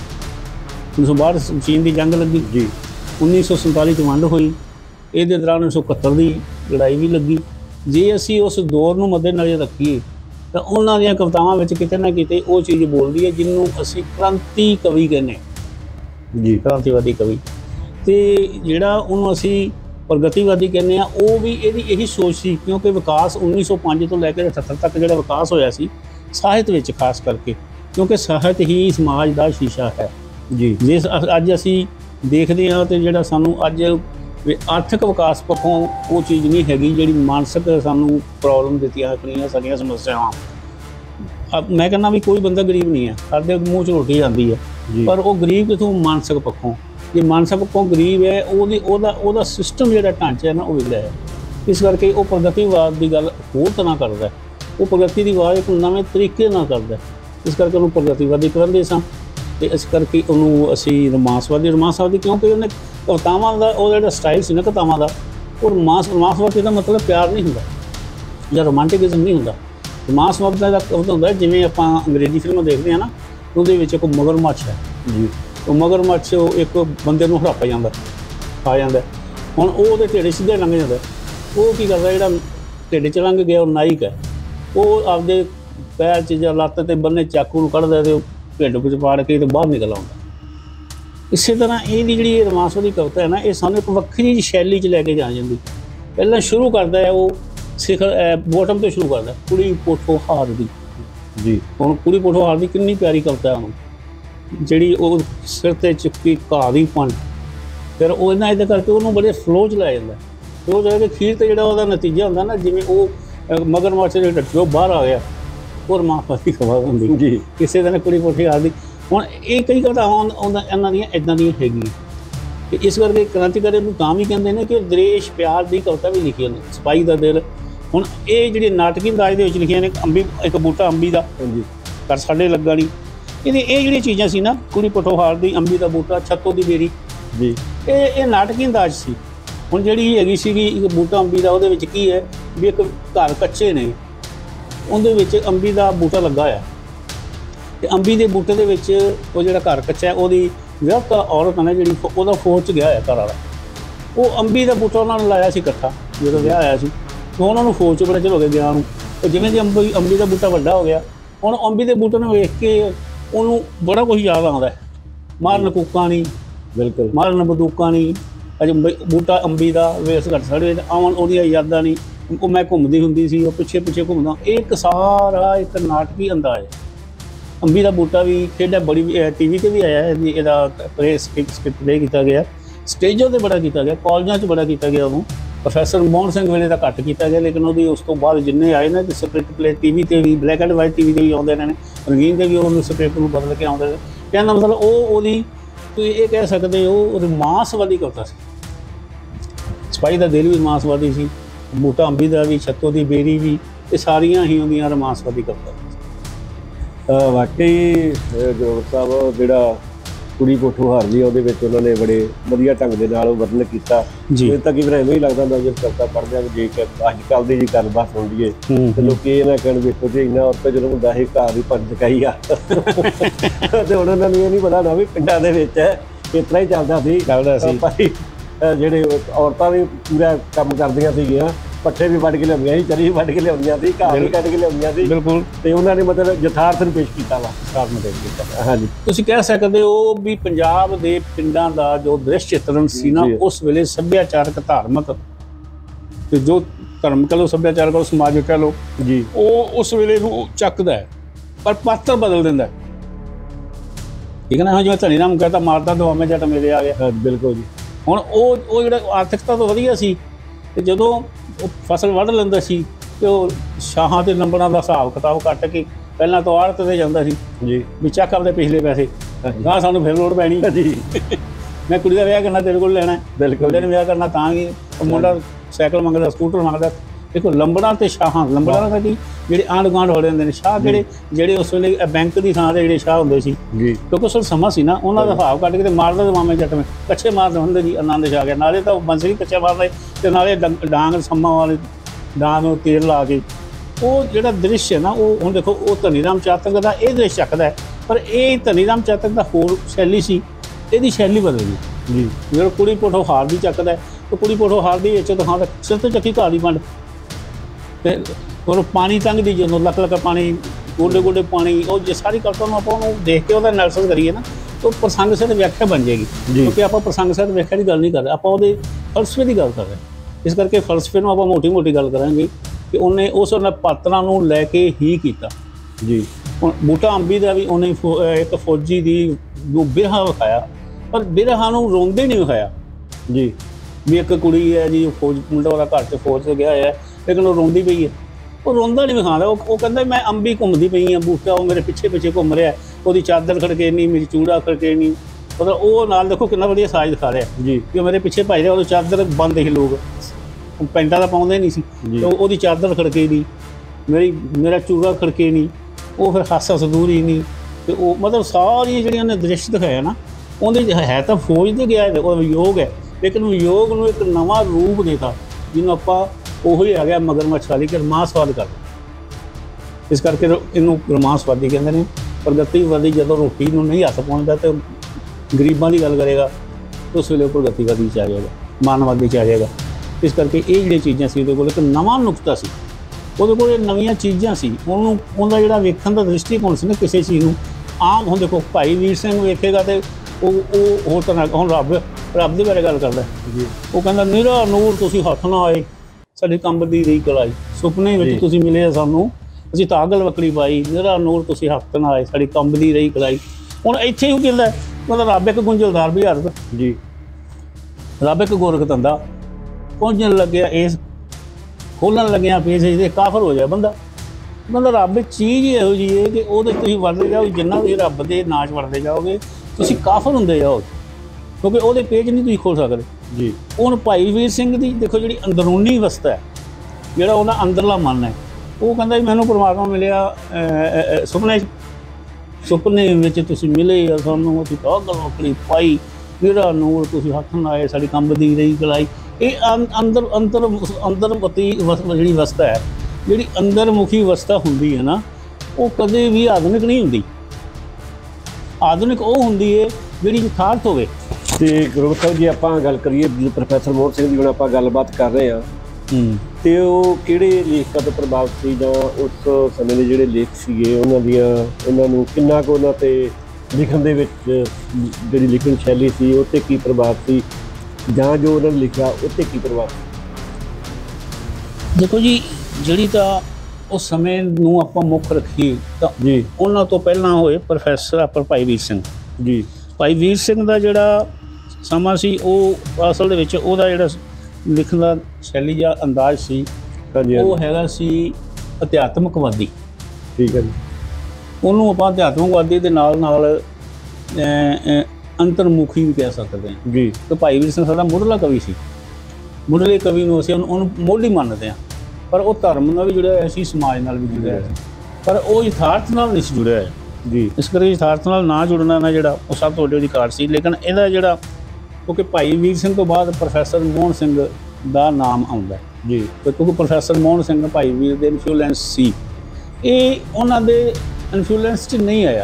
ਉੱਨੀ ਸੌ ਬਾਹਠ ਚੀਨ ਦੀ ਜੰਗ ਲੱਗੀ ਜੀ, ਉੱਨੀ ਸੌ ਸੰਤਾਲੀ 'ਚ ਵੰਡ ਹੋਈ, ਇਹਦੇ ਦੌਰਾਨ ਉੱਨੀ ਸੌ ਇਕਹੱਤਰ ਦੀ ਲੜਾਈ ਵੀ ਲੱਗੀ। ਜੇ ਅਸੀਂ ਉਸ ਦੌਰ ਨੂੰ ਮੱਦੇ ਨਜ਼ਰ ਰੱਖੀਏ ਤਾਂ ਉਹਨਾਂ ਦੀਆਂ ਕਵਿਤਾਵਾਂ ਵਿੱਚ ਕਿਤੇ ਨਾ ਕਿਤੇ ਉਹ ਚੀਜ਼ ਬੋਲਦੀ ਹੈ ਜਿਹਨੂੰ ਅਸੀਂ ਕ੍ਰਾਂਤੀ ਕਵੀ ਕਹਿੰਦੇ ਜੀ, ਕ੍ਰਾਂਤੀਵਾਦੀ ਕਵੀ। ਤੇ ਜਿਹੜਾ ਉਹਨੂੰ ਅਸੀਂ ਪ੍ਰਗਤੀਵਾਦੀ ਕਹਿੰਦੇ ਆ, ਉਹ ਵੀ ਇਹਦੀ ਇਹੀ ਸੋਚ ਸੀ, ਕਿਉਂਕਿ ਵਿਕਾਸ ਉੱਨੀ ਸੌ ਪੰਜ ਤੋਂ ਲੈ ਕੇ ਅਠੱਤਰ ਤੱਕ ਜਿਹੜਾ ਵਿਕਾਸ ਹੋਇਆ ਸੀ ਸਾਹਿਤ ਵਿੱਚ ਖਾਸ ਕਰਕੇ, ਕਿਉਂਕਿ ਸਾਹਿਤ ਹੀ ਸਮਾਜ ਦਾ ਸ਼ੀਸ਼ਾ ਹੈ ਜੀ। ਜੇ ਅੱਜ ਅਸੀਂ ਦੇਖਦੇ ਹਾਂ ਤੇ ਜਿਹੜਾ ਸਾਨੂੰ ਅੱਜ ਆਰਥਿਕ ਵਿਕਾਸ ਪੱਖੋਂ ਉਹ ਚੀਜ਼ ਨਹੀਂ ਹੈਗੀ ਜਿਹੜੀ ਮਾਨਸਿਕ ਸਾਨੂੰ ਪ੍ਰੋਬਲਮ ਦਿੱਤੀਆਂ ਆਪਣੀਆਂ ਸਾਡੀਆਂ ਸਮੱਸਿਆਵਾਂ। ਮੈਂ ਕਹਿੰਦਾ ਵੀ ਕੋਈ ਬੰਦਾ ਗਰੀਬ ਨਹੀਂ ਹੈ, ਸਾਡੇ ਮੂੰਹ 'ਚ ਰੋਟੀ ਜਾਂਦੀ ਹੈ, ਪਰ ਉਹ ਗਰੀਬ ਕਿੱਥੋਂ? ਮਾਨਸਿਕ ਪੱਖੋਂ। ਜੇ ਮਾਨਸਿਕ ਪੱਖੋਂ ਗਰੀਬ ਹੈ, ਉਹਦੀ ਉਹਦਾ ਉਹਦਾ ਸਿਸਟਮ ਜਿਹੜਾ ਢਾਂਚਾ ਹੈ ਨਾ ਉਹ ਵਿਗੜਿਆ ਹੈ। ਇਸ ਕਰਕੇ ਉਹ ਪ੍ਰਗਤੀਵਾਦ ਦੀ ਗੱਲ ਹੋਰ ਤਰ੍ਹਾਂ ਕਰਦਾ, ਉਹ ਪ੍ਰਗਤੀ ਦੀ ਆਵਾਜ਼ ਇੱਕ ਨਵੇਂ ਤਰੀਕੇ ਨਾਲ ਕਰਦਾ। ਇਸ ਕਰਕੇ ਉਹਨੂੰ ਪ੍ਰਗਤੀਵਾਦੀ ਕਹਿੰਦੇ ਸਾਂ। ਤੇ ਇਸ ਕਰਕੇ ਉਹਨੂੰ ਅਸੀਂ ਰੋਮਾਂਸਵਾਦੀ ਰੋਮਾਂਸਵਾਦੀ ਕਿਉਂਕਿ ਉਹਨੇ ਕਵਿਤਾਵਾਂ ਦਾ ਉਹ ਜਿਹੜਾ ਸਟਾਈਲ ਸੀ ਨਾ ਕਵਿਤਾਵਾਂ ਦਾ, ਉਹ ਰੋਮਾਂਸ ਰੋਮਾਂਸਵਾਦੀ ਦਾ ਮਤਲਬ ਪਿਆਰ ਨਹੀਂ ਹੁੰਦਾ ਜਾਂ ਰੋਮਾਂਟਿਕਿਜ਼ਮ ਨਹੀਂ ਹੁੰਦਾ। ਰੋਮਾਂਸਵਾਦੀ ਦਾ ਉਹ ਹੁੰਦਾ ਜਿਵੇਂ ਆਪਾਂ ਅੰਗਰੇਜ਼ੀ ਫਿਲਮਾਂ ਦੇਖਦੇ ਹਾਂ ਨਾ, ਉਹਦੇ ਵਿੱਚ ਇੱਕ ਮਗਰਮੱਛ ਹੈ ਜੀ, ਉਹ ਮਗਰਮੱਛ ਇੱਕ ਬੰਦੇ ਨੂੰ ਹੜੱਪ ਜਾਂਦਾ ਖਾ ਜਾਂਦਾ। ਹੁਣ ਉਹ ਉਹਦੇ ਢਿੱਡ ਸਿੱਧੇ ਲੰਘ ਜਾਂਦਾ, ਉਹ ਕੀ ਕਰਦਾ ਜਿਹੜਾ ਢਿੱਡ 'ਚ ਲੰਘ ਗਿਆ ਉਹ ਨਾਇਕ ਹੈ, ਉਹ ਆਪਦੇ ਪੈਰ 'ਚ ਜਾਂ ਲੱਤ 'ਤੇ ਬੰਨੇ ਚਾਕੂ ਨੂੰ ਕੱਢਦਾ ਅਤੇ ਢਿੱਡ ਵਿੱਚ ਪਾੜ ਕੇ ਤੇ ਬਾਹਰ ਨਿਕਲ ਆਉਂਦਾ। ਇਸੇ ਤਰ੍ਹਾਂ ਇਹਦੀ ਜਿਹੜੀ ਰੋਮਾਂਸਵਾਦੀ ਕਵਿਤਾ ਹੈ ਨਾ, ਇਹ ਸਾਨੂੰ ਇੱਕ ਵੱਖਰੀ ਜਿਹੀ ਸ਼ੈਲੀ 'ਚ ਲੈ ਕੇ ਜਾ ਜਾਂਦੀ। ਪਹਿਲਾਂ ਸ਼ੁਰੂ ਕਰਦਾ ਹੈ ਉਹ ਸਿਖਰ ਬੋਟਮ ਤੋਂ ਸ਼ੁਰੂ ਕਰਦਾ, ਕੁੜੀ ਪੋਠੋ ਹਾਰ ਦੀ ਜੀ। ਹੁਣ ਕੁੜੀ ਪੋਠੋ ਹਾਰ ਦੀ ਕਿੰਨੀ ਪਿਆਰੀ ਕਵਿਤਾ ਹੁਣ, ਜਿਹੜੀ ਉਹ ਸਿਰ 'ਤੇ ਚੁੱਕੀ ਘਾਹ ਦੀ ਪੰਡ, ਫਿਰ ਉਹ ਇਹਨਾਂ ਇਹਦੇ ਕਰਕੇ ਉਹਨੂੰ ਬੜੇ ਫਲੋ 'ਚ ਲੈ ਜਾਂਦਾ। ਫਲੋ 'ਚ ਲੈ ਕੇ ਅਖੀਰ 'ਤੇ ਜਿਹੜਾ ਉਹਦਾ ਨਤੀਜਾ ਹੁੰਦਾ ਨਾ, ਜਿਵੇਂ ਉਹ ਮਗਰਮੱਛ ਦੇ ਢੱਠਿਓ ਬਾਹਰ ਆ ਗਿਆ, ਉਹ ਰੋਮਾਂਸਵਾਦੀ ਕਵਿਤਾ ਹੁੰਦੀ ਜੀ। ਕਿਸੇ ਦਿਨ ਕੁੜੀ ਪੋਠੀ ਹਾਰ ਦੀ। ਹੁਣ ਇਹ ਕਈ ਕਵਿਤਾਵਾਂ ਆਉਂਦਾ ਇਹਨਾਂ ਦੀਆਂ ਇੱਦਾਂ ਦੀਆਂ ਹੈਗੀਆਂ, ਅਤੇ ਇਸ ਕਰਕੇ ਕ੍ਰਾਂਤੀਕਾਰੀ ਨੂੰ ਤਾਂ ਵੀ ਕਹਿੰਦੇ ਨੇ ਕਿ ਦੇਸ਼ ਪਿਆਰ ਦੀ ਕਵਿਤਾ ਵੀ ਲਿਖੀ ਉਹਨੇ, ਸਿਪਾਹੀ ਦਾ ਦਿਲ। ਹੁਣ ਇਹ ਜਿਹੜੀ ਨਾਟਕੀ ਅੰਦਾਜ਼ ਦੇ ਵਿੱਚ ਲਿਖੀਆਂ ਨੇ, ਅੰਬੀ ਇੱਕ ਬੂਟਾ ਅੰਬੀ ਦਾ ਘਰ ਸਾਡੇ ਲੱਗਾ ਨਹੀਂ, ਇਹਦੀ ਇਹ ਜਿਹੜੀਆਂ ਚੀਜ਼ਾਂ ਸੀ ਨਾ, ਕੁੜੀ ਪੋਠੋਹਾਰ ਦੀ, ਅੰਬੀ ਦਾ ਬੂਟਾ, ਛੱਤੋ ਦੀ ਬੇਰੀ ਜੀ, ਇਹ ਇਹ ਨਾਟਕੀ ਅੰਦਾਜ਼ ਸੀ। ਹੁਣ ਜਿਹੜੀ ਹੈਗੀ ਸੀਗੀ ਇੱਕ ਬੂਟਾ ਅੰਬੀ ਦਾ, ਉਹਦੇ ਵਿੱਚ ਕੀ ਹੈ ਵੀ ਇੱਕ ਘਰ ਕੱਚੇ ਨੇ, ਉਹਦੇ ਵਿੱਚ ਅੰਬੀ ਦਾ ਬੂਟਾ ਲੱਗਾ ਹੋਇਆ, ਤੇ ਅੰਬੀ ਦੇ ਬੂਟੇ ਦੇ ਵਿੱਚ ਉਹ ਜਿਹੜਾ ਘਰ ਕੱਚਾ ਹੈ, ਉਹਦੀ ਵਿਆਹਤਾ ਔਰਤ ਨੇ ਜਿਹੜੀ, ਉਹਦਾ ਫੌਜ 'ਚ ਗਿਆ ਹੋਇਆ ਘਰ ਵਾਲਾ, ਉਹ ਅੰਬੀ ਦਾ ਬੂਟਾ ਉਹਨਾਂ ਨੇ ਲਾਇਆ ਸੀ ਇਕੱਠਾ ਜਦੋਂ ਵਿਆਹ ਆਇਆ ਸੀ। ਤੇ ਉਹਨਾਂ ਨੂੰ ਫੌਜ 'ਚ ਬੜਾ ਚਿਰ ਹੋ ਗਿਆ ਗਿਆ ਨੂੰ। ਤੇ ਜਿਵੇਂ ਜੀ ਅੰਬੀ ਅੰਬੀ ਦਾ ਬੂਟਾ ਵੱਡਾ ਹੋ ਗਿਆ, ਹੁਣ ਅੰਬੀ ਦੇ ਬੂਟੇ ਨੂੰ ਵੇਖ ਕੇ ਉਹਨੂੰ ਬੜਾ ਕੁਝ ਯਾਦ ਆਉਂਦਾ, ਮਾਰਨ ਕੂਕਾਂ ਨਹੀਂ, ਬਿਲਕੁਲ ਮਾਰਨ ਬੰਦੂਕਾਂ ਨਹੀਂ, ਅਜੇ ਬੂਟਾ ਅੰਬੀ ਦਾ ਵੇਸ ਘੱਟ ਸੜੇ ਆਉਣ, ਉਹਦੀਆਂ ਯਾਦਾਂ ਨਹੀਂ, ਉਹ ਮੈਂ ਘੁੰਮਦੀ ਹੁੰਦੀ ਸੀ, ਉਹ ਪਿੱਛੇ ਪਿੱਛੇ ਘੁੰਮਦਾ। ਇਹ ਇੱਕ ਸਾਰਾ ਇੱਕ ਨਾਟਕੀ ਅੰਦਾਜ਼ ਹੈ। ਅੰਬੀ ਦਾ ਬੂਟਾ ਵੀ ਖੇਡਿਆ, ਬੜੀ ਟੀ ਵੀ 'ਤੇ ਵੀ ਆਇਆ, ਇਹਦੀ ਇਹਦਾ ਪਲੇ ਸਕ੍ਰਿਪਟ ਪਲੇ ਕੀਤਾ ਗਿਆ, ਸਟੇਜਾਂ 'ਤੇ ਬੜਾ ਕੀਤਾ ਗਿਆ, ਕਾਲਜਾਂ 'ਚ ਬੜਾ ਕੀਤਾ ਗਿਆ। ਉਹਨੂੰ ਪ੍ਰੋਫੈਸਰ ਮੋਹਨ ਸਿੰਘ ਵੇਲੇ ਤਾਂ ਘੱਟ ਕੀਤਾ ਗਿਆ, ਲੇਕਿਨ ਉਹਦੀ ਉਸ ਤੋਂ ਬਾਅਦ ਜਿੰਨੇ ਆਏ ਨੇ ਸਕ੍ਰਿਪਟ ਪਲੇ ਟੀ ਵੀ 'ਤੇ ਵੀ, black and white TV 'ਤੇ ਵੀ ਆਉਂਦੇ ਨੇ, ਰੰਗੀਨ 'ਤੇ ਵੀ ਉਹਨੂੰ ਸਕ੍ਰਿਪਟ ਨੂੰ ਬਦਲ ਕੇ ਆਉਂਦੇ ਨੇ। ਕਹਿਣ ਦਾ ਮਤਲਬ ਉਹ ਉਹਦੀ ਤੁਸੀਂ ਇਹ ਕਹਿ ਸਕਦੇ ਹੋ ਰੋਮਾਂਸਵਾਦੀ ਕਵਿਤਾ ਸੀ। ਸਿਪਾਹੀ ਦਾ ਦਿਲ ਵੀ ਰੋਮਾਂਸਵਾਦੀ ਸੀ, ਬੂਟਾ ਅੰਬੀ ਦਾ ਵੀ, ਛੱਤੋ ਦੀ ਬੇਰੀ ਵੀ, ਇਹ ਸਾਰੀਆਂ ਹੀ ਉਹਦੀਆਂ ਰੋਮਾਂਸਵਾਦੀ ਕਵਿਤਾ। ਵਾਕਈ ਜੋਗ ਸਾਹਿਬ ਜਿਹੜਾ ਕੁੜੀ ਪੋਠੋਹਾਰ ਦੀ, ਉਹਦੇ ਵਿੱਚ ਉਹਨਾਂ ਨੇ ਬੜੇ ਵਧੀਆ ਢੰਗ ਦੇ ਨਾਲ ਉਹ ਵਰਣਨ ਕੀਤਾ। ਜੀ ਤਾਂ ਕਿ ਐਵੇਂ ਹੀ ਲੱਗਦਾ ਹੁੰਦਾ ਜੇ ਕਵਿਤਾ ਪੜ੍ਹਦੇ ਹਾਂ, ਜੇ ਅੱਜ ਕੱਲ੍ਹ ਦੀ ਜੀ ਗੱਲਬਾਤ ਸੁਣੀਏ ਤੇ ਲੋਕ ਇਹ ਨਾ ਕਹਿਣ ਵੇਖੋ ਜੀ ਇੰਨਾ ਔਰਤ ਜਦੋਂ ਹੁੰਦਾ ਇਹ ਘਰ ਹੀ ਪੰਜ ਚਕਾਈ ਆ, ਤੇ ਹੁਣ ਉਹਨਾਂ ਨੂੰ ਇਹ ਨਹੀਂ ਪਤਾ ਨਾ ਵੀ ਪਿੰਡਾਂ ਦੇ ਵਿੱਚ ਇਸ ਤਰ੍ਹਾਂ ਹੀ ਚੱਲਦਾ ਸੀ ਚੱਲਦਾ ਸੀ ਭਾਈ। ਜਿਹੜੇ ਔਰਤਾਂ ਵੀ ਪੂਰਾ ਕੰਮ ਕਰਦੀਆਂ ਸੀਗੀਆਂ, ਪੱਠੇ ਵੀ ਵੱਢ ਕੇ ਲਿਆਉਂਦੀਆਂ ਸੀ, ਚਰੀ ਵੀ ਵੱਢ ਕੇ ਲਿਆਉਂਦੀਆਂ ਸੀ, ਘਾਹ ਵੀ ਕੱਢ ਕੇ ਲਿਆਉਂਦੀਆਂ ਸੀ, ਬਿਲਕੁਲ। ਤੇ ਉਹਨਾਂ ਨੇ ਮਤਲਬ ਯਥਾਰਥ ਨੂੰ ਪੇਸ਼ ਕੀਤਾ ਵਾ, ਯਥਾਰਥ ਨੂੰ ਪੇਸ਼ ਕੀਤਾ। ਹਾਂਜੀ, ਤੁਸੀਂ ਕਹਿ ਸਕਦੇ ਹੋ ਵੀ ਪੰਜਾਬ ਦੇ ਪਿੰਡਾਂ ਦਾ ਜੋ ਦ੍ਰਿਸ਼ ਚਿੱਤਰਨ ਸੀ ਨਾ, ਉਸ ਵੇਲੇ ਸੱਭਿਆਚਾਰਕ ਧਾਰਮਿਕ ਤੇ ਜੋ ਧਰਮ ਕਹ ਲਓ, ਸੱਭਿਆਚਾਰਕ ਕਹ ਲਓ, ਸਮਾਜਿਕ ਕਹਿ ਲਓ ਜੀ, ਉਹ ਉਸ ਵੇਲੇ ਨੂੰ ਚੱਕਦਾ ਹੈ, ਪਰ ਪਾਤਰ ਬਦਲ ਦਿੰਦਾ ਹੈ। ਠੀਕ ਹੈ ਨਾ, ਜਿਵੇਂ ਧਨੀ ਰਾਮ ਕਹਿੰਦਾ ਮਾਰਦਾ ਦੁਆਵੇਂ ਜੱਟ ਮੇਰੇ ਆ ਗਿਆ। ਬਿਲਕੁਲ ਜੀ। ਹੁਣ ਉਹ ਉਹ ਜਿਹੜਾ ਆਰਥਿਕਤਾ ਤੋਂ ਵਧੀਆ ਸੀ, ਤੇ ਜਦੋਂ ਉਹ ਫਸਲ ਵੱਢ ਲੈਂਦਾ ਸੀ ਤੇ ਉਹ ਸ਼ਾਹਾਂ ਤੇ ਨੰਬਰਾਂ ਦਾ ਹਿਸਾਬ ਕਿਤਾਬ ਕੱਟ ਕੇ ਪਹਿਲਾਂ ਤੋਂ ਆੜਤ 'ਤੇ ਜਾਂਦਾ ਸੀ ਜੀ, ਵੀ ਚੱਕ ਆਪਦੇ ਪਿਛਲੇ ਪੈਸੇ, ਗਾਂ ਸਾਨੂੰ ਫਿਰ ਲੋੜ ਪੈਣੀ ਜੀ, ਮੈਂ ਕੁੜੀ ਦਾ ਵਿਆਹ ਕਰਨਾ ਤੇਰੇ ਕੋਲ ਲੈਣਾ, ਬਿਲਕੁਲ ਨੇ ਵਿਆਹ ਕਰਨਾ ਤਾਂ ਕਿ ਉਹ ਮੁੰਡਾ ਸਾਈਕਲ ਮੰਗਦਾ, ਸਕੂਟਰ ਮੰਗਦਾ। ਦੇਖੋ ਲੰਬੜਾਂ ਤੇ ਸ਼ਾਹਾਂ, ਲੰਬੜਾਂ ਦਾ ਕੀ ਜਿਹੜੇ ਆਂਢ ਗੁਆਂਢ ਹੋੜੇ ਹੁੰਦੇ ਨੇ ਸ਼ਾਹ, ਜਿਹੜੇ ਜਿਹੜੇ ਉਸ ਵੇਲੇ ਬੈਂਕ ਦੀ ਥਾਂ 'ਤੇ ਜਿਹੜੇ ਸ਼ਾਹ ਹੁੰਦੇ ਸੀ ਜੀ, ਕਿਉਂਕਿ ਉਸ ਵੇਲੇ ਸਮਾਂ ਸੀ ਨਾ, ਉਹਨਾਂ ਦਾ ਹਿਸਾਬ ਕੱਢ ਕੇ ਤੇ ਮਾਰਦਾ ਤੇ ਮਾਮੇ ਜੱਟ ਮੈਂ ਕੱਚੇ ਮਾਰਦੇ ਹੁੰਦੇ ਜੀ, ਆਨੰਦ ਛਾ ਗਿਆ। ਨਾਲੇ ਤਾਂ ਬੰਸਰੀ ਕੱਚਾ ਮਾਰਦਾ ਤੇ ਨਾਲੇ ਡਾਂਗ ਸੰਮਾਂ ਵਾਲੇ ਡਾਂਗ ਨੂੰ ਤੇਲ ਲਾ ਕੇ। ਉਹ ਜਿਹੜਾ ਦ੍ਰਿਸ਼ ਹੈ ਨਾ, ਉਹ ਹੁਣ ਦੇਖੋ ਉਹ ਧਨੀ ਰਾਮ ਚਾਤਕ ਦਾ ਇਹ ਦ੍ਰਿਸ਼ ਚੱਕਦਾ ਹੈ, ਪਰ ਇਹ ਧਨੀ ਰਾਮ ਚਾਤਕ ਦਾ ਹੋਰ ਸ਼ੈਲੀ ਸੀ, ਇਹਦੀ ਸ਼ੈਲੀ ਬਦਲ ਗਈ ਜੀ। ਜਦੋਂ ਕੁੜੀ ਪੋਠੋਹਾਰ ਦੀ ਚੱਕਦਾ ਤਾਂ ਕੁੜੀ ਪੋਠੋਹਾਰ ਦੀ ਵਿੱਚ ਦਿਖਾਉਂਦਾ ਸਿਰ ਤੋਂ ਚੱਕੀ ਘਾਹ ਦੀ ਵੰਡ, ਤੇ ਉਹ ਪਾਣੀ ਤੰਗ ਦੀ ਜਦੋਂ ਲੱਕ ਲੱਕ ਪਾਣੀ, ਗੋਡੇ ਗੋਡੇ ਪਾਣੀ, ਉਹ ਜੇ ਸਾਰੀ ਕਵਿਤਾ ਨੂੰ ਆਪਾਂ ਉਹਨੂੰ ਦੇਖ ਕੇ ਉਹਦਾ ਐਨਾਲਿਸਿਸ ਕਰੀਏ ਨਾ, ਤਾਂ ਪ੍ਰਸੰਗ ਸਿਰ ਵਿਆਖਿਆ ਬਣ ਜਾਏਗੀ। ਕਿਉਂਕਿ ਆਪਾਂ ਪ੍ਰਸੰਗ ਸਿਰ ਵਿਆਖਿਆ ਦੀ ਗੱਲ ਨਹੀਂ ਕਰ ਰਹੇ, ਆਪਾਂ ਉਹਦੇ ਫਲਸਫੇ ਦੀ ਗੱਲ ਕਰ ਰਹੇ। ਇਸ ਕਰਕੇ ਫਲਸਫੇ ਨੂੰ ਆਪਾਂ ਮੋਟੀ ਮੋਟੀ ਗੱਲ ਕਰਾਂਗੇ ਕਿ ਉਹਨੇ ਉਸ ਉਹਨਾਂ ਪਾਤਰਾਂ ਨੂੰ ਲੈ ਕੇ ਹੀ ਕੀਤਾ ਜੀ। ਹੁਣ ਬੂਟਾ ਅੰਬੀ ਦਾ ਵੀ ਉਹਨੇ ਇੱਕ ਫੌਜੀ ਦੀ ਜੋ ਬਿਰਹਾ ਵਿਖਾਇਆ, ਪਰ ਬਿਰਹਾ ਨੂੰ ਰੋਂਦੇ ਨਹੀਂ ਵਿਖਾਇਆ ਜੀ, ਵੀ ਇੱਕ ਕੁੜੀ ਹੈ ਜੀ, ਫੌਜ ਮੁੰਡਾ ਉਹਦਾ ਘਰ 'ਚ ਫੌਜ 'ਚ ਗਿਆ ਹੋਇਆ, ਲੇਕਿਨ ਉਹ ਰੋਂਦੀ ਪਈ ਹੈ, ਉਹ ਰੋਂਦਾ ਨਹੀਂ ਵਿਖਾਉਂਦਾ। ਉਹ ਉਹ ਕਹਿੰਦਾ ਮੈਂ ਅੰਬੀ ਘੁੰਮਦੀ ਪਈ ਹਾਂ, ਬੂਟਾ ਉਹ ਮੇਰੇ ਪਿੱਛੇ ਪਿੱਛੇ ਘੁੰਮ ਰਿਹਾ, ਉਹਦੀ ਚਾਦਰ ਖੜਕੇ ਨਹੀਂ, ਮੇਰੀ ਚੂੜਾ ਖੜਕੇ ਨਹੀਂ, ਮਤਲਬ ਉਹ ਨਾਲ ਦੇਖੋ ਕਿੰਨਾ ਵਧੀਆ ਸਾਜ਼ ਦਿਖਾ ਰਿਹਾ ਜੀ, ਕਿ ਮੇਰੇ ਪਿੱਛੇ ਭੱਜ ਰਿਹਾ, ਉਹਦੀ ਚਾਦਰ ਬੰਦ ਸੀ, ਲੋਕ ਪੈਂਟਾਂ ਤਾਂ ਪਾਉਂਦੇ ਨਹੀਂ ਸੀ, ਤੇ ਉਹਦੀ ਚਾਦਰ ਖੜਕੇ ਨਹੀਂ, ਮੇਰੀ ਮੇਰਾ ਚੂੜਾ ਖੜਕੇ ਨਹੀਂ, ਉਹ ਫਿਰ ਹਾਸਾ ਸਦੂਰੀ ਨਹੀਂ, ਤੇ ਉਹ ਮਤਲਬ ਸਾਰੀਆਂ ਜਿਹੜੀਆਂ ਉਹਨੇ ਦ੍ਰਿਸ਼ ਦਿਖਾਇਆ ਨਾ, ਉਹਦੇ ਹੈ ਤਾਂ ਫੌਜ 'ਤੇ ਗਿਆ, ਉਹ ਵਿਯੋਗ ਹੈ, ਲੇਕਿਨ ਵਿਯੋਗ ਨੂੰ ਇੱਕ ਨਵਾਂ ਰੂਪ ਦੇਤਾ, ਜਿਹਨੂੰ ਆਪਾਂ ਉਹੀ ਆ ਗਿਆ ਮਗਰਮੱਛ ਵਾਲੀ ਕਿ ਰੋਮਾਂਸਵਾਦ ਕਰ। ਇਸ ਕਰਕੇ ਇਹਨੂੰ ਰੋਮਾਂਸਵਾਦੀ ਕਹਿੰਦੇ ਨੇ। ਪ੍ਰਗਤੀਵਾਦੀ ਜਦੋਂ ਰੋਟੀ ਨੂੰ ਨਹੀਂ ਹੱਥ ਪਾਉਂਦਾ ਤੇ ਗਰੀਬਾਂ ਦੀ ਗੱਲ ਕਰੇਗਾ, ਉਸ ਵੇਲੇ ਉਹ ਪ੍ਰਗਤੀਵਾਦੀ 'ਚ ਆ ਜਾਏਗਾ, ਮਾਨਵਵਾਦੀ 'ਚ ਆ ਜਾਏਗਾ। ਇਸ ਕਰਕੇ ਇਹ ਜਿਹੜੀਆਂ ਚੀਜ਼ਾਂ ਸੀ ਉਹਦੇ ਕੋਲ ਇੱਕ ਨਵਾਂ ਨੁਕਤਾ ਸੀ, ਉਹਦੇ ਕੋਲ ਇਹ ਨਵੀਆਂ ਚੀਜ਼ਾਂ ਸੀ, ਉਹਨੂੰ ਉਹਦਾ ਜਿਹੜਾ ਵੇਖਣ ਦਾ ਦ੍ਰਿਸ਼ਟੀਕੋਣ ਸੀ ਨਾ ਕਿਸੇ ਚੀਜ਼ ਨੂੰ। ਆਮ ਹੁਣ ਦੇਖੋ ਭਾਈ ਵੀਰ ਸਿੰਘ ਵੇਖੇਗਾ ਤੇ ਉਹ ਉਹ ਹੋਰ ਤਰ੍ਹਾਂ, ਹੁਣ ਰੱਬ ਰੱਬ ਦੇ ਬਾਰੇ ਗੱਲ ਕਰਦਾ ਜੀ, ਉਹ ਕਹਿੰਦਾ ਨਿਰਾ ਨੂਰ ਤੁਸੀਂ ਹੱਥ ਨਾ ਆਏ, ਸਾਡੀ ਕੰਬਦੀ ਰਹੀ ਕਲਾਈ, ਸੁਪਨੇ ਵਿੱਚ ਤੁਸੀਂ ਮਿਲੇ ਆ ਸਾਨੂੰ, ਅਸੀਂ ਤਾਂ ਅਗਲ ਵਕੜੀ ਪਾਈ, ਨਿਰਾ ਨੂਰ ਤੁਸੀਂ ਹੱਥ ਨਾ ਆਏ, ਸਾਡੀ ਕੰਬਦੀ ਰਹੀ ਕਲਾਈ। ਹੁਣ ਇੱਥੇ ਹੀ ਕਹਿੰਦਾ ਮਤਲਬ ਰੱਬ ਇੱਕ ਗੁੰਝਲਦਾਰ ਵੀ ਹਰਤ ਜੀ, ਰੱਬ ਇੱਕ ਗੋਰਖ ਧੰਦਾ, ਪਹੁੰਚਣ ਲੱਗਿਆ ਇਸ ਖੋਲ੍ਹਣ ਲੱਗਿਆ ਪੇਜ ਇਹਦੇ ਕਾਫਰ ਹੋ ਜਾਏ ਬੰਦਾ। ਮਤਲਬ ਰੱਬ ਚੀਜ਼ ਹੀ ਇਹੋ ਜਿਹੀ ਹੈ ਕਿ ਉਹਦੇ ਤੁਸੀਂ ਵੜਦੇ ਜਾਓ, ਜਿੰਨਾ ਤੁਸੀਂ ਰੱਬ ਦੇ ਨਾਚ ਵੜਦੇ ਜਾਓਗੇ ਤੁਸੀਂ ਕਾਫਰ ਹੁੰਦੇ ਜਾਓ, ਕਿਉਂਕਿ ਉਹਦੇ ਪੇਜ ਨਹੀਂ ਤੁਸੀਂ ਖੋਲ੍ਹ ਸਕਦੇ ਜੀ। ਹੁਣ ਭਾਈ ਵੀਰ ਸਿੰਘ ਦੀ ਦੇਖੋ ਜਿਹੜੀ ਅੰਦਰੂਨੀ ਅਵਸਥਾ ਹੈ, ਜਿਹੜਾ ਉਹਦਾ ਅੰਦਰਲਾ ਮਨ ਹੈ, ਉਹ ਕਹਿੰਦਾ ਜੀ ਮੈਨੂੰ ਪਰਮਾਤਮਾ ਮਿਲਿਆ ਸੁਪਨੇ 'ਚ, ਸੁਪਨੇ ਵਿੱਚ ਤੁਸੀਂ ਮਿਲੇ ਸਾਨੂੰ, ਅਸੀਂ ਤਾਂ ਗਲਵਕੜੀ ਪਾਈ, ਜਿਹੜਾ ਨੂਰ ਤੁਸੀਂ ਹੱਥ ਲਾਏ, ਸਾਡੀ ਕੰਬਦੀ ਰਹੀ ਗਲਾਈ। ਇਹ ਅੰ- ਅੰਦਰ ਅੰਦਰ ਅੰਦਰਮਤੀ ਵਸ ਜਿਹੜੀ ਅਵਸਥਾ ਹੈ, ਜਿਹੜੀ ਅੰਦਰਮੁਖੀ ਅਵਸਥਾ ਹੁੰਦੀ ਹੈ ਨਾ, ਉਹ ਕਦੇ ਵੀ ਆਧੁਨਿਕ ਨਹੀਂ ਹੁੰਦੀ। ਆਧੁਨਿਕ ਉਹ ਹੁੰਦੀ ਹੈ ਜਿਹੜੀ ਯਥਾਰਥ ਹੋਵੇ। ਤੇ ਗੁਰੂ ਸਾਹਿਬ ਜੀ ਆਪਾਂ ਗੱਲ ਕਰੀਏ ਪ੍ਰੋਫੈਸਰ ਮੋਹਨ ਸਿੰਘ ਦੀ, ਹੁਣ ਆਪਾਂ ਗੱਲਬਾਤ ਕਰ ਰਹੇ ਹਾਂ, ਤੇ ਉਹ ਕਿਹੜੇ ਲੇਖਕਾਂ ਤੋਂ ਪ੍ਰਭਾਵਿਤ ਸੀ, ਜਾਂ ਉਸ ਸਮੇਂ ਦੇ ਜਿਹੜੇ ਲੇਖ ਸੀਗੇ ਉਹਨਾਂ ਦੀਆਂ, ਉਹਨਾਂ ਨੂੰ ਕਿੰਨਾ ਕੁ ਉਹਨਾਂ 'ਤੇ ਲਿਖਣ ਦੇ ਵਿੱਚ ਜਿਹੜੀ ਲਿਖਣ ਸ਼ੈਲੀ ਸੀ ਉਹ 'ਤੇ ਕੀ ਪ੍ਰਭਾਵ ਸੀ, ਜਾਂ ਜੋ ਉਹਨਾਂ ਨੇ ਲਿਖਿਆ ਉਹ 'ਤੇ ਕੀ ਪ੍ਰਭਾਵ ਸੀ? ਦੇਖੋ ਜੀ, ਜਿਹੜੀ ਤਾਂ ਉਸ ਸਮੇਂ ਨੂੰ ਆਪਾਂ ਮੁੱਖ ਰੱਖੀਏ ਤਾਂ ਜੀ ਉਹਨਾਂ ਤੋਂ ਪਹਿਲਾਂ ਹੋਏ ਪ੍ਰੋਫੈਸਰ ਆਪਰ ਭਾਈ ਵੀਰ ਸਿੰਘ ਜੀ। ਭਾਈ ਵੀਰ ਸਿੰਘ ਦਾ ਜਿਹੜਾ ਸਮਾਂ ਸੀ, ਉਹ ਅਸਲ ਦੇ ਵਿੱਚ ਉਹਦਾ ਜਿਹੜਾ ਲਿਖਣ ਦਾ ਸ਼ੈਲੀ ਜਾਂ ਅੰਦਾਜ਼ ਸੀ, ਹਾਂਜੀ ਉਹ ਹੈਗਾ ਸੀ ਅਧਿਆਤਮਕਵਾਦੀ। ਠੀਕ ਹੈ ਜੀ। ਉਹਨੂੰ ਆਪਾਂ ਅਧਿਆਤਮਕਵਾਦੀ ਦੇ ਨਾਲ ਨਾਲ ਅੰਤਰਮੁਖੀ ਵੀ ਕਹਿ ਸਕਦੇ ਹਾਂ ਜੀ। ਤੇ ਭਾਈ ਵੀਰ ਸਿੰਘ ਸਾਡਾ ਮੁੱਢਲਾ ਕਵੀ ਸੀ। ਮੁੱਢਲੇ ਕਵੀ ਨੂੰ ਅਸੀਂ ਉਹਨੂੰ ਉਹਨੂੰ ਮੁੱਢ ਹੀ ਮੰਨਦੇ ਹਾਂ, ਪਰ ਉਹ ਧਰਮ ਨਾਲ ਵੀ ਜੁੜਿਆ ਹੋਇਆ ਸੀ, ਸਮਾਜ ਨਾਲ ਵੀ ਜੁੜਿਆ ਹੋਇਆ ਸੀ, ਪਰ ਉਹ ਯਥਾਰਥ ਨਾਲ ਨਹੀਂ ਸੀ ਜੁੜਿਆ ਹੋਇਆ ਜੀ। ਇਸ ਕਰਕੇ ਯਥਾਰਥ ਨਾਲ ਨਾ ਜੁੜਨਾ ਨਾ ਜਿਹੜਾ ਉਹ ਸਭ ਤੋਂ ਵੱਡੀ ਉਹਦੀ ਕਾਢ ਸੀ। ਲੇਕਿਨ ਇਹਦਾ ਜਿਹੜਾ, ਕਿਉਂਕਿ ਭਾਈ ਵੀਰ ਸਿੰਘ ਤੋਂ ਬਾਅਦ ਪ੍ਰੋਫੈਸਰ ਮੋਹਨ ਸਿੰਘ ਦਾ ਨਾਮ ਆਉਂਦਾ ਜੀ, ਕਿਉਂਕਿ ਪ੍ਰੋਫੈਸਰ ਮੋਹਨ ਸਿੰਘ ਭਾਈ ਵੀਰ ਦੇ ਇਨਫਲੂਐਂਸ ਸੀ, ਇਹ ਉਹਨਾਂ ਦੇ ਇਨਫਲੂਐਂਸ 'ਚ ਨਹੀਂ ਆਇਆ।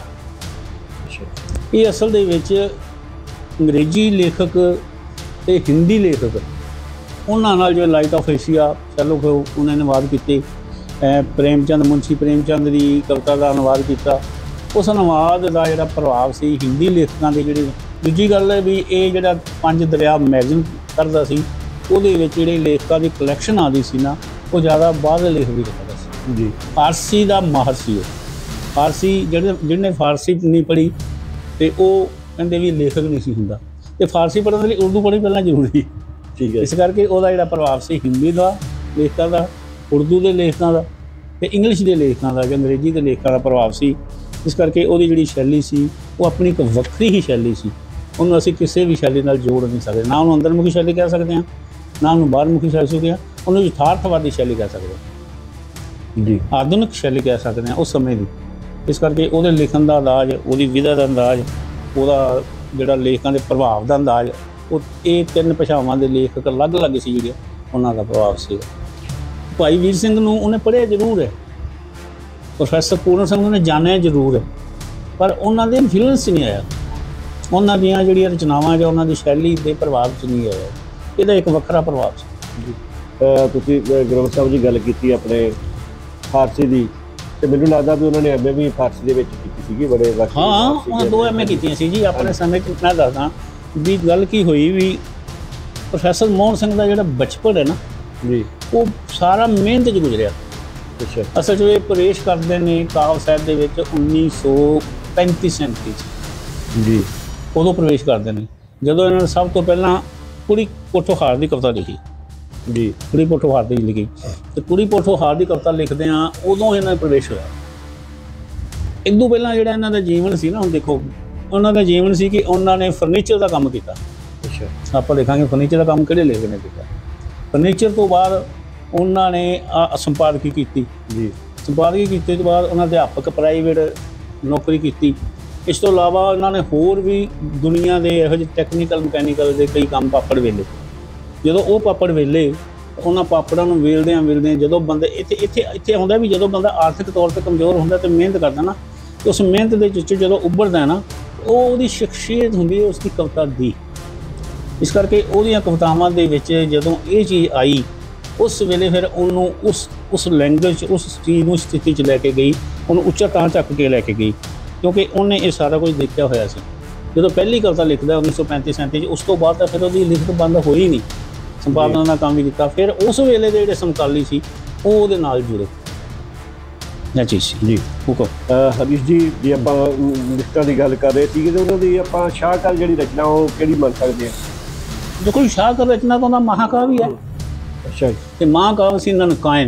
ਇਹ ਅਸਲ ਦੇ ਵਿੱਚ ਅੰਗਰੇਜ਼ੀ ਲੇਖਕ ਤੇ ਹਿੰਦੀ ਲੇਖਕ, ਉਹਨਾਂ ਨਾਲ ਜੋ ਲਾਈਟ ਆਫ ਏਸ਼ੀਆ ਚਲੋ ਉਹਨਾਂ ਨੇ ਅਨੁਵਾਦ ਕੀਤੇ, ਪ੍ਰੇਮਚੰਦ ਮੁਨਸ਼ੀ ਪ੍ਰੇਮਚੰਦ ਦੀ ਕਵਿਤਾ ਦਾ ਅਨੁਵਾਦ ਕੀਤਾ, ਉਸ ਅਨੁਵਾਦ ਦਾ ਜਿਹੜਾ ਪ੍ਰਭਾਵ ਸੀ ਹਿੰਦੀ ਲੇਖਕਾਂ ਦੇ ਜਿਹੜੇ। ਦੂਜੀ ਗੱਲ ਹੈ ਵੀ ਇਹ ਜਿਹੜਾ ਪੰਜ ਦਰਿਆ ਮੈਗਜ਼ੀਨ ਕਰਦਾ ਸੀ, ਉਹਦੇ ਵਿੱਚ ਜਿਹੜੇ ਲੇਖਕਾਂ ਦੀ ਕਲੈਕਸ਼ਨ ਆਉਂਦੀ ਸੀ ਨਾ, ਉਹ ਜ਼ਿਆਦਾ ਬਾਹਰਲੇ ਲੇਖ ਵੀ ਕਰਦਾ ਸੀ ਜੀ। ਫਾਰਸੀ ਦਾ ਮਾਹਰ ਸੀ ਉਹ। ਫਾਰਸੀ ਜਿਹੜੇ ਜਿਹਨੇ ਫਾਰਸੀ ਨਹੀਂ ਪੜ੍ਹੀ ਅਤੇ ਉਹ ਕਹਿੰਦੇ ਵੀ ਲੇਖਕ ਨਹੀਂ ਸੀ ਹੁੰਦਾ, ਅਤੇ ਫਾਰਸੀ ਪੜ੍ਹਨ ਦੇ ਲਈ ਉਰਦੂ ਪੜ੍ਹਨੀ ਪਹਿਲਾਂ ਜ਼ਰੂਰੀ। ਠੀਕ ਹੈ। ਇਸ ਕਰਕੇ ਉਹਦਾ ਜਿਹੜਾ ਪ੍ਰਭਾਵ ਸੀ ਹਿੰਦੀ ਦਾ ਲੇਖਕਾਂ ਦਾ, ਉਰਦੂ ਦੇ ਲੇਖਕਾਂ ਦਾ ਅਤੇ ਇੰਗਲਿਸ਼ ਦੇ ਲੇਖਕਾਂ ਦਾ ਜਾਂ ਅੰਗਰੇਜ਼ੀ ਦੇ ਲੇਖਕਾਂ ਦਾ ਪ੍ਰਭਾਵ ਸੀ। ਇਸ ਕਰਕੇ ਉਹਦੀ ਜਿਹੜੀ ਸ਼ੈਲੀ ਸੀ ਉਹ ਆਪਣੀ ਇੱਕ ਵੱਖਰੀ ਹੀ ਸ਼ੈਲੀ ਸੀ, ਉਹਨੂੰ ਅਸੀਂ ਕਿਸੇ ਵੀ ਸ਼ੈਲੀ ਨਾਲ ਜੋੜ ਨਹੀਂ ਸਕਦੇ। ਨਾ ਉਹਨੂੰ ਅੰਦਰਮੁਖੀ ਸ਼ੈਲੀ ਕਹਿ ਸਕਦੇ ਹਾਂ, ਨਾ ਉਹਨੂੰ ਬਾਹਰਮੁਖੀ ਸ਼ੈਲੀ ਸਕਦੇ ਹਾਂ, ਉਹਨੂੰ ਯਥਾਰਥਵਾਦੀ ਸ਼ੈਲੀ ਕਹਿ ਸਕਦੇ ਹਾਂ ਜੀ, ਆਧੁਨਿਕ ਸ਼ੈਲੀ ਕਹਿ ਸਕਦੇ ਹਾਂ ਉਸ ਸਮੇਂ ਦੀ। ਇਸ ਕਰਕੇ ਉਹਦੇ ਲਿਖਣ ਦਾ ਅੰਦਾਜ਼, ਉਹਦੀ ਵਿਧਾ ਦਾ ਅੰਦਾਜ਼, ਉਹਦਾ ਜਿਹੜਾ ਲੇਖਕਾਂ ਦੇ ਪ੍ਰਭਾਵ ਦਾ ਅੰਦਾਜ਼, ਉਹ ਇਹ ਤਿੰਨ ਭਾਸ਼ਾਵਾਂ ਦੇ ਲੇਖਕ ਅਲੱਗ-ਅਲੱਗ ਸੀ ਜਿਹੜੇ ਉਹਨਾਂ ਦਾ ਪ੍ਰਭਾਵ ਸੀ। ਭਾਈ ਵੀਰ ਸਿੰਘ ਨੂੰ ਉਹਨੇ ਪੜ੍ਹਿਆ ਜ਼ਰੂਰ ਹੈ, ਪ੍ਰੋਫੈਸਰ ਪੂਰਨ ਸਿੰਘ ਨੇ ਜਾਣਿਆ ਜ਼ਰੂਰ ਹੈ, ਪਰ ਉਹਨਾਂ ਦੇ ਇਨਫਲੂਐਂਸ ਨਹੀਂ ਆਇਆ, ਉਹਨਾਂ ਦੀਆਂ ਜਿਹੜੀਆਂ ਰਚਨਾਵਾਂ ਜਾਂ ਉਹਨਾਂ ਦੀ ਸ਼ੈਲੀ ਦੇ ਪ੍ਰਭਾਵ 'ਚ ਨਹੀਂ ਆਇਆ। ਇਹਦਾ ਇੱਕ ਵੱਖਰਾ ਪ੍ਰਭਾਵ ਸੀ ਜੀ। ਤੁਸੀਂ ਗੁਰੂ ਸਾਹਿਬ ਜੀ ਗੱਲ ਕੀਤੀ ਆਪਣੇ ਫਾਰਸੀ ਦੀ, ਤੇ ਮੈਨੂੰ ਲੱਗਦਾ ਵੀ ਉਹਨਾਂ ਨੇ ਐਮ ਏ ਵੀ ਫਾਰਸੀ ਦੇ ਵਿੱਚ ਕੀਤੀ ਸੀਗੀ, ਬੜੇ ਵਕਤ। ਹਾਂ, ਉਹਨਾਂ ਦੋ ਐਮ ਏ ਕੀਤੀਆਂ ਸੀ ਜੀ ਆਪਣੇ ਸਮੇਂ 'ਚ। ਮੈਂ ਦੱਸਦਾ ਵੀ ਗੱਲ ਕੀ ਹੋਈ ਵੀ ਪ੍ਰੋਫੈਸਰ ਮੋਹਨ ਸਿੰਘ ਦਾ ਜਿਹੜਾ ਬਚਪਨ ਹੈ ਨਾ ਜੀ, ਉਹ ਸਾਰਾ ਮਿਹਨਤ 'ਚ ਗੁਜ਼ਰਿਆ। ਅੱਛਾ। ਅਸਲ 'ਚ ਇਹ ਪ੍ਰਵੇਸ਼ ਕਰਦੇ ਨੇ ਕਾਬ ਸਾਹਿਬ ਦੇ ਵਿੱਚ ਉੱਨੀ ਸੌ ਪੈਂਤੀ ਸੈਂਤੀ 'ਚ ਜੀ, ਉਦੋਂ ਪ੍ਰਵੇਸ਼ ਕਰਦੇ ਨੇ, ਜਦੋਂ ਇਹਨਾਂ ਨੇ ਸਭ ਤੋਂ ਪਹਿਲਾਂ ਕੁੜੀ ਪੋਠੋਹਾਰ ਦੀ ਕਵਿਤਾ ਲਿਖੀ ਜੀ। ਕੁੜੀ ਪੋਠੋਹਾਰ ਦੀ ਲਿਖੀ ਅਤੇ ਕੁੜੀ ਪੋਠੋਹਾਰ ਦੀ ਕਵਿਤਾ ਲਿਖਦੇ ਹਾਂ ਉਦੋਂ ਇਹਨਾਂ ਦਾ ਪ੍ਰਵੇਸ਼ ਹੋਇਆ। ਇੱਕ ਤੋਂ ਪਹਿਲਾਂ ਜਿਹੜਾ ਇਹਨਾਂ ਦਾ ਜੀਵਨ ਸੀ ਨਾ, ਹੁਣ ਦੇਖੋ ਉਹਨਾਂ ਦਾ ਜੀਵਨ ਸੀ ਕਿ ਉਹਨਾਂ ਨੇ ਫਰਨੀਚਰ ਦਾ ਕੰਮ ਕੀਤਾ। ਅੱਛਾ। ਆਪਾਂ ਦੇਖਾਂਗੇ ਫਰਨੀਚਰ ਦਾ ਕੰਮ ਕਿਹੜੇ ਲੇਖਕ ਨੇ ਕੀਤਾ। ਫਰਨੀਚਰ ਤੋਂ ਬਾਅਦ ਉਹਨਾਂ ਨੇ ਸੰਪਾਦਕੀ ਕੀਤੀ ਜੀ। ਸੰਪਾਦਕੀ ਕੀਤੇ ਤੋਂ ਬਾਅਦ ਉਹਨਾਂ ਅਧਿਆਪਕ ਪ੍ਰਾਈਵੇਟ ਨੌਕਰੀ ਕੀਤੀ। ਇਸ ਤੋਂ ਇਲਾਵਾ ਉਹਨਾਂ ਨੇ ਹੋਰ ਵੀ ਦੁਨੀਆ ਦੇ ਇਹੋ ਜਿਹੇ ਟੈਕਨੀਕਲ ਮਕੈਨੀਕਲ ਦੇ ਕਈ ਕੰਮ ਪਾਪੜ ਵੇਲੇ। ਜਦੋਂ ਉਹ ਪਾਪੜ ਵੇਲੇ, ਉਹਨਾਂ ਪਾਪੜਾਂ ਨੂੰ ਵੇਲਦਿਆਂ ਵੇਲਦਿਆਂ ਜਦੋਂ ਬੰਦੇ ਇੱਥੇ ਇੱਥੇ ਇੱਥੇ ਆਉਂਦਾ ਵੀ ਜਦੋਂ ਬੰਦਾ ਆਰਥਿਕ ਤੌਰ 'ਤੇ ਕਮਜ਼ੋਰ ਹੁੰਦਾ ਅਤੇ ਮਿਹਨਤ ਕਰਦਾ ਨਾ, ਉਸ ਮਿਹਨਤ ਦੇ ਵਿੱਚ ਜਦੋਂ ਉੱਭਰਦਾ ਨਾ, ਉਹ ਉਹਦੀ ਸ਼ਖਸੀਅਤ ਹੁੰਦੀ ਹੈ ਉਸ ਦੀ ਕਵਿਤਾ ਦੀ। ਇਸ ਕਰਕੇ ਉਹਦੀਆਂ ਕਵਿਤਾਵਾਂ ਦੇ ਵਿੱਚ ਜਦੋਂ ਇਹ ਚੀਜ਼ ਆਈ, ਉਸ ਵੇਲੇ ਫਿਰ ਉਹਨੂੰ ਉਸ ਉਸ ਲੈਂਗੁਏਜ, ਉਸ ਚੀਜ਼ ਨੂੰ ਸਥਿਤੀ 'ਚ ਲੈ ਕੇ ਗਈ, ਉਹਨੂੰ ਉੱਚਾ ਤਾਂ ਚੱਕ ਕੇ ਲੈ ਕੇ ਗਈ, ਕਿਉਂਕਿ ਉਹਨੇ ਇਹ ਸਾਰਾ ਕੁਝ ਦੇਖਿਆ ਹੋਇਆ ਸੀ। ਜਦੋਂ ਪਹਿਲੀ ਕਵਿਤਾ ਲਿਖਦਾ ਉੱਨੀ ਸੌ ਪੈਂਤੀ ਸੈਂਤੀ 'ਚ, ਉਸ ਤੋਂ ਬਾਅਦ ਤਾਂ ਫਿਰ ਉਹਦੀ ਲਿਖਤ ਬੰਦ ਹੋਈ ਨਹੀਂ, ਸੰਪਾਦਨਾ ਦਾ ਕੰਮ ਵੀ ਕੀਤਾ। ਫਿਰ ਉਸ ਵੇਲੇ ਦੇ ਜਿਹੜੇ ਸਮਕਾਲੀ ਸੀ ਉਹ ਉਹਦੇ ਨਾਲ ਜੁੜੇ। ਇਹ ਚੀਜ਼ ਸੀ ਜੀ। ਹੁਕਮ ਹਰੀਸ਼ ਜੀ, ਜੇ ਆਪਾਂ ਲਿਖਤਾਂ ਦੀ ਗੱਲ ਕਰ ਰਹੇ ਸੀਗੇ, ਤਾਂ ਉਹਨਾਂ ਦੀ ਆਪਾਂ ਸ਼ਾਹਕਾਰ ਜਿਹੜੀ ਰਚਨਾ ਉਹ ਕਿਹੜੀ ਮੰਨ ਸਕਦੇ ਹਾਂ? ਦੇਖੋ, ਸ਼ਾਹਕਾਰ ਰਚਨਾ ਤਾਂ ਉਹਦਾ ਮਹਾਕਾਵਿ ਹੈ। ਅੱਛਾ। ਅਤੇ ਮਹਾਕਾਵਿ ਸੀ ਨਨਕਾਇਨ।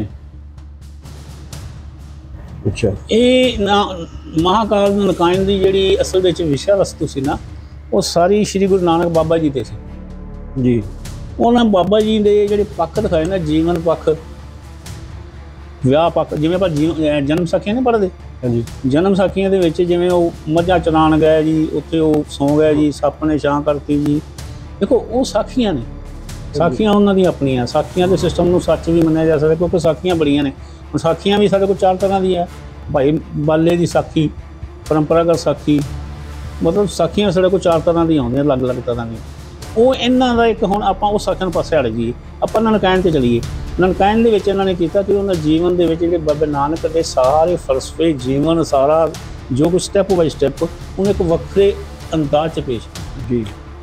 ਅੱਛਾ। ਇਹ ਨਾ ਮਹਾਕਾਵਿ ਨਨਕਾਇਨ ਦੀ ਜਿਹੜੀ ਅਸਲ ਵਿੱਚ ਵਿਸ਼ਾ ਵਸਤੂ ਸੀ ਨਾ, ਉਹ ਸਾਰੀ ਸ਼੍ਰੀ ਗੁਰੂ ਨਾਨਕ ਬਾਬਾ ਜੀ 'ਤੇ ਸੀ ਜੀ। ਉਹਨਾਂ ਬਾਬਾ ਜੀ ਦੇ ਜਿਹੜੇ ਪੱਖ ਦਿਖਾਏ ਨਾ, ਜੀਵਨ ਪੱਖ, ਵਿਆਹ ਪੱਖ, ਜਿਵੇਂ ਆਪਾਂ ਜੀ ਜਨਮ ਸਾਖੀਆਂ ਨਹੀਂ ਪੜ੍ਹਦੇ, ਹਾਂਜੀ ਜਨਮ ਸਾਖੀਆਂ ਦੇ ਵਿੱਚ ਜਿਵੇਂ ਉਹ ਮੱਝਾਂ ਚਰਾਉਣ ਗਏ ਜੀ, ਉੱਥੇ ਉਹ ਸੌਂ ਗਏ ਜੀ, ਸੱਪ ਨੇ ਛਾਂ ਕਰਤੀ ਜੀ। ਦੇਖੋ ਉਹ ਸਾਖੀਆਂ ਨੇ, ਸਾਖੀਆਂ ਉਹਨਾਂ ਦੀਆਂ ਆਪਣੀਆਂ। ਸਾਖੀਆਂ ਦੇ ਸਿਸਟਮ ਨੂੰ ਸੱਚ ਵੀ ਮੰਨਿਆ ਜਾ ਸਕਦਾ ਕਿਉਂਕਿ ਸਾਖੀਆਂ ਬੜੀਆਂ ਨੇ। ਹੁਣ ਸਾਖੀਆਂ ਵੀ ਸਾਡੇ ਕੋਲ ਚਾਰ ਤਰ੍ਹਾਂ ਦੀਆਂ, ਭਾਈ ਬਾਲੇ ਦੀ ਸਾਖੀ, ਪਰੰਪਰਾਗਤ ਸਾਖੀ, ਮਤਲਬ ਸਾਖੀਆਂ ਸਾਡੇ ਕੋਲ ਚਾਰ ਤਰ੍ਹਾਂ ਦੀਆਂ ਆਉਂਦੀਆਂ, ਅਲੱਗ ਅਲੱਗ ਤਰ੍ਹਾਂ ਦੀਆਂ। ਉਹ ਇਹਨਾਂ ਦਾ ਇੱਕ, ਹੁਣ ਆਪਾਂ ਉਹ ਸਾਖੀਆਂ ਨੂੰ ਪਾਸੇ ਹਟ ਜਾਈਏ, ਆਪਾਂ ਨਨਕਾਇਨ 'ਤੇ ਚਲੀਏ। ਨਨਕਾਇਨ ਦੇ ਵਿੱਚ ਇਹਨਾਂ ਨੇ ਕੀਤਾ ਕਿ ਉਹਨਾਂ ਜੀਵਨ ਦੇ ਵਿੱਚ ਜਿਹੜੇ ਬਾਬੇ ਨਾਨਕ ਦੇ ਸਾਰੇ ਫਲਸਫੇ, ਜੀਵਨ ਸਾਰਾ ਜੋ ਕੁਛ ਸਟੈਪ ਬਾਈ ਸਟੈਪ ਉਹਨੂੰ ਇੱਕ ਵੱਖਰੇ ਅੰਦਾਜ਼ 'ਚ ਪੇਸ਼ ਜੀ।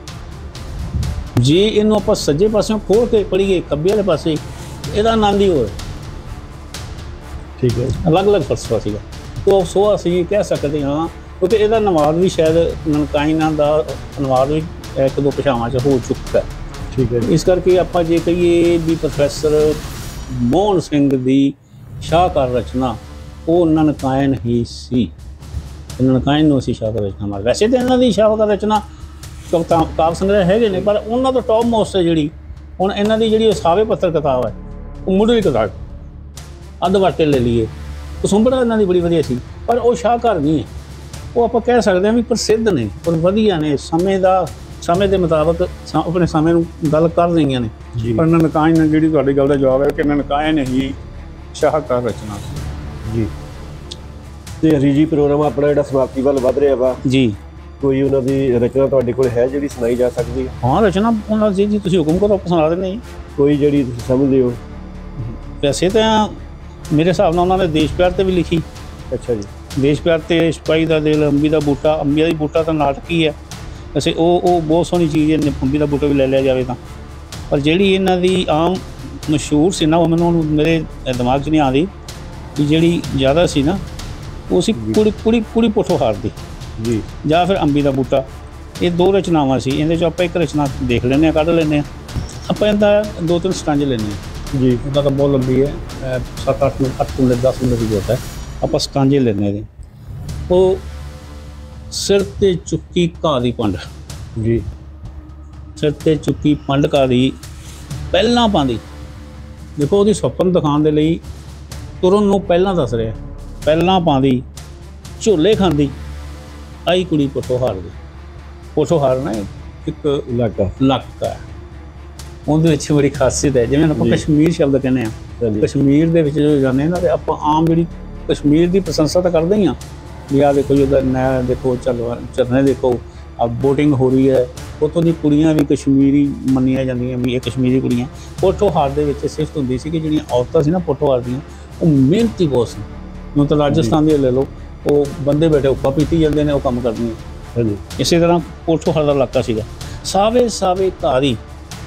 ਜੇ ਇਹਨੂੰ ਆਪਾਂ ਸੱਜੇ ਪਾਸਿਓਂ ਖੋਲ੍ਹ ਕੇ ਪੜ੍ਹੀਏ ਖੱਬੇ ਵਾਲੇ ਪਾਸੇ, ਇਹਦਾ ਆਨੰਦ ਹੀ ਹੋਰ ਠੀਕ ਹੈ, ਅਲੱਗ ਅਲੱਗ ਫਲਸਫਾ ਸੀਗਾ। ਤੋ ਸੋ ਅਸੀਂ ਕਹਿ ਸਕਦੇ ਹਾਂ ਕਿਉਂਕਿ ਇਹਦਾ ਅਨੁਵਾਦ ਵੀ ਸ਼ਾਇਦ ਨਨਕਾਇਨਾਂ ਦਾ ਅਨੁਵਾਦ ਵੀ ਇੱਕ ਦੋ ਭਾਸ਼ਾਵਾਂ 'ਚ ਹੋ ਚੁੱਕਾ। ਠੀਕ ਹੈ। ਇਸ ਕਰਕੇ ਆਪਾਂ ਜੇ ਕਹੀਏ ਵੀ ਪ੍ਰੋਫੈਸਰ ਮੋਹਨ ਸਿੰਘ ਦੀ ਸ਼ਾਹਕਾਰ ਰਚਨਾ ਉਹ ਨਨਕਾਇਨ ਹੀ ਸੀ, ਨਨਕਾਇਨ ਨੂੰ ਅਸੀਂ ਸ਼ਾਹਕਾਰ ਰਚਨਾ ਮੰਨਦੇ। ਵੈਸੇ ਤਾਂ ਇਹਨਾਂ ਦੀ ਸ਼ਾਹਕਾਰ ਰਚਨਾ ਕਵਿਤਾ ਕਾਵਿ ਸੰਗ੍ਰਹਿ ਹੈਗੇ ਨੇ, ਪਰ ਉਹਨਾਂ ਤੋਂ ਟੌਪ ਮੋਸਟ ਹੈ ਜਿਹੜੀ ਹੁਣ ਇਹਨਾਂ ਦੀ ਜਿਹੜੀ ਸਾਵੇ ਪੱਤਰ ਕਿਤਾਬ ਹੈ, ਉਹ ਮੁੱਢਲੀ ਕਿਤਾਬ ਅੱਧ ਵਾਟੇ ਲੈ ਲਈਏ। ਕਸੁੰਬੜਾ ਇਹਨਾਂ ਦੀ ਬੜੀ ਵਧੀਆ ਸੀ, ਪਰ ਉਹ ਸ਼ਾਹਕਾਰ ਨਹੀਂ ਹੈ। ਉਹ ਆਪਾਂ ਕਹਿ ਸਕਦੇ ਹਾਂ ਵੀ ਪ੍ਰਸਿੱਧ ਨੇ ਔਰ ਵਧੀਆ ਨੇ, ਸਮੇਂ ਦਾ ਸਮੇਂ ਦੇ ਮੁਤਾਬਕ ਆਪਣੇ ਸਮੇਂ ਨੂੰ ਗੱਲ ਕਰ ਰਹੀਆਂ ਨੇ। ਪਰ ਨਨਕਾਇਨ ਜਿਹੜੀ ਤੁਹਾਡੀ ਗੱਲ ਦਾ ਜਵਾਬ ਹੈ ਕਿ ਨਨਕਾਇਨ ਹੀ ਸ਼ਾਹਕਾਰ ਰਚਨਾ ਜੀ। ਤੇ ਹਰੀ ਜੀ ਪ੍ਰੋਗਰਾਮ ਆਪਣਾ ਜਿਹੜਾ ਸਮਾਪਤੀ ਵੱਲ ਵੱਧ ਰਿਹਾ ਵਾ ਜੀ, ਕੋਈ ਉਹਨਾਂ ਦੀ ਰਚਨਾ ਤੁਹਾਡੇ ਕੋਲ ਹੈ ਜਿਹੜੀ ਸੁਣਾਈ ਜਾ ਸਕਦੀ ਹੈ? ਹਾਂ, ਰਚਨਾ ਉਹਨਾਂ ਦੀ ਜੀ ਤੁਸੀਂ ਹੁਕਮ ਕਰੋ, ਆਪਾਂ ਸੁਣਾ ਦਿੰਦੇ ਜੀ। ਕੋਈ ਜਿਹੜੀ ਤੁਸੀਂ ਸਮਝਦੇ ਹੋ? ਵੈਸੇ ਤਾਂ ਮੇਰੇ ਹਿਸਾਬ ਨਾਲ ਉਹਨਾਂ ਨੇ ਦੇਸ਼ ਪਿਆਰ 'ਤੇ ਵੀ ਲਿਖੀ। ਅੱਛਾ ਜੀ। ਦੇਸ਼ ਪਿਆਰ 'ਤੇ, ਸਿਪਾਹੀ ਦਾ ਦਿਲ, ਅੰਬੀ ਦਾ ਬੂਟਾ। ਅੰਬੀ ਦਾ ਬੂਟਾ ਤਾਂ ਨਾਟਕ ਹੀ ਹੈ ਵੈਸੇ, ਉਹ ਉਹ ਬਹੁਤ ਸੋਹਣੀ ਚੀਜ਼ ਹੈ, ਅੰਬੀ ਦਾ ਬੂਟਾ ਵੀ ਲੈ ਲਿਆ ਜਾਵੇ ਤਾਂ। ਪਰ ਜਿਹੜੀ ਇਹਨਾਂ ਦੀ ਆਮ ਮਸ਼ਹੂਰ ਸੀ ਨਾ, ਉਹ ਮੈਨੂੰ ਮੇਰੇ ਦਿਮਾਗ 'ਚ ਨਹੀਂ ਆਉਂਦੀ ਵੀ ਜਿਹੜੀ ਜ਼ਿਆਦਾ ਸੀ ਨਾ, ਉਹ ਸੀ ਕੁੜੀ ਕੁੜੀ ਕੁੜੀ ਪੋਠੋਹਾਰ ਦੀ ਜੀ, ਜਾਂ ਫਿਰ ਅੰਬੀ ਦਾ ਬੂਟਾ। ਇਹ ਦੋ ਰਚਨਾਵਾਂ ਸੀ। ਇਹਦੇ 'ਚ ਆਪਾਂ ਇੱਕ ਰਚਨਾ ਦੇਖ ਲੈਂਦੇ ਹਾਂ, ਕੱਢ ਲੈਂਦੇ ਹਾਂ। ਆਪਾਂ ਇਹਦਾ ਦੋ ਤਿੰਨ ਸਟੰਜ ਲੈਂਦੇ ਹਾਂ ਜੀ। ਉਹਦਾ ਤਾਂ ਬਹੁਤ ਲੰਬੀ ਹੈ, ਸੱਤ ਅੱਠ ਮਿੰਟ ਅੱਠ ਮਿੰਟ ਦਸ ਮਿੰਟ ਦੀ ਜ਼ਰੂਰਤ ਹੈ। ਆਪਾਂ ਸਟੰਜ ਲੈਂਦੇ ਇਹਦੇ। ਉਹ ਸਿਰ 'ਤੇ ਚੁੱਕੀ ਘਾਹ ਦੀ ਪੰਡ ਜੀ, ਸਿਰ 'ਤੇ ਚੁੱਕੀ ਪੰਡ ਘਾਹ ਦੀ ਪਹਿਲਾਂ ਪਾਉਂਦੀ। ਦੇਖੋ ਉਹਦੀ ਸੁਪਨ ਦਿਖਾਉਣ ਦੇ ਲਈ ਤੁਰਨ ਨੂੰ ਪਹਿਲਾਂ ਦੱਸ ਰਿਹਾ, ਪਹਿਲਾਂ ਪਾਉਂਦੀ, ਝੋਲੇ ਖਾਂਦੀ, ਆਈ ਕੁੜੀ ਪੋਠੋਹਾਰ ਦੀ। ਪੋਠੋਹਾਰ ਨਾ ਇੱਕ ਇਲਾਕਾ ਇਲਾਕਾ ਹੈ, ਉਹਦੇ ਵਿੱਚ ਬੜੀ ਖਾਸੀਅਤ ਹੈ। ਜਿਵੇਂ ਆਪਾਂ ਕਸ਼ਮੀਰ ਸ਼ਬਦ ਕਹਿੰਦੇ ਹਾਂ, ਕਸ਼ਮੀਰ ਦੇ ਵਿੱਚ ਜੋ ਜਾਂਦੇ ਨਾ, ਤੇ ਆਪਾਂ ਆਮ ਜਿਹੜੀ ਕਸ਼ਮੀਰ ਦੀ ਪ੍ਰਸ਼ੰਸਾ ਤਾਂ ਕਰਦੇ ਹੀ ਹਾਂ ਵੀ ਆਹ ਦੇਖੋ ਜੀ ਉਹਦਾ ਨਹਿਰ ਦੇਖੋ, ਚੱਲ ਝਰਨੇ ਦੇਖੋ, ਆ ਬੋਟਿੰਗ ਹੋ ਰਹੀ ਹੈ। ਉੱਥੋਂ ਦੀ ਕੁੜੀਆਂ ਵੀ ਕਸ਼ਮੀਰੀ ਮੰਨੀਆਂ ਜਾਂਦੀਆਂ ਵੀ ਇਹ ਕਸ਼ਮੀਰੀ ਕੁੜੀਆਂ। ਪੋਠੋਹਾਰ ਦੇ ਵਿੱਚ ਸਿਫਤ ਹੁੰਦੀ ਸੀ ਕਿ ਜਿਹੜੀਆਂ ਔਰਤਾਂ ਸੀ ਨਾ ਪੋਠੋਹਾਰ ਦੀਆਂ, ਉਹ ਮਿਹਨਤੀ ਬਹੁਤ ਸੀ। ਹੁਣ ਤਾਂ ਰਾਜਸਥਾਨ ਦੀ ਲੈ ਲਓ, ਉਹ ਬੰਦੇ ਬੈਠੇ ਉੱਪਾ ਪੀਤੀ ਜਾਂਦੇ ਨੇ, ਉਹ ਕੰਮ ਕਰਦੀਆਂ। ਹਾਂਜੀ, ਇਸੇ ਤਰ੍ਹਾਂ ਪੋਠੋਹਾਰ ਦਾ ਇਲਾਕਾ ਸੀਗਾ। ਸਾਵੇ ਸਾਵੇ ਘਾਰੀ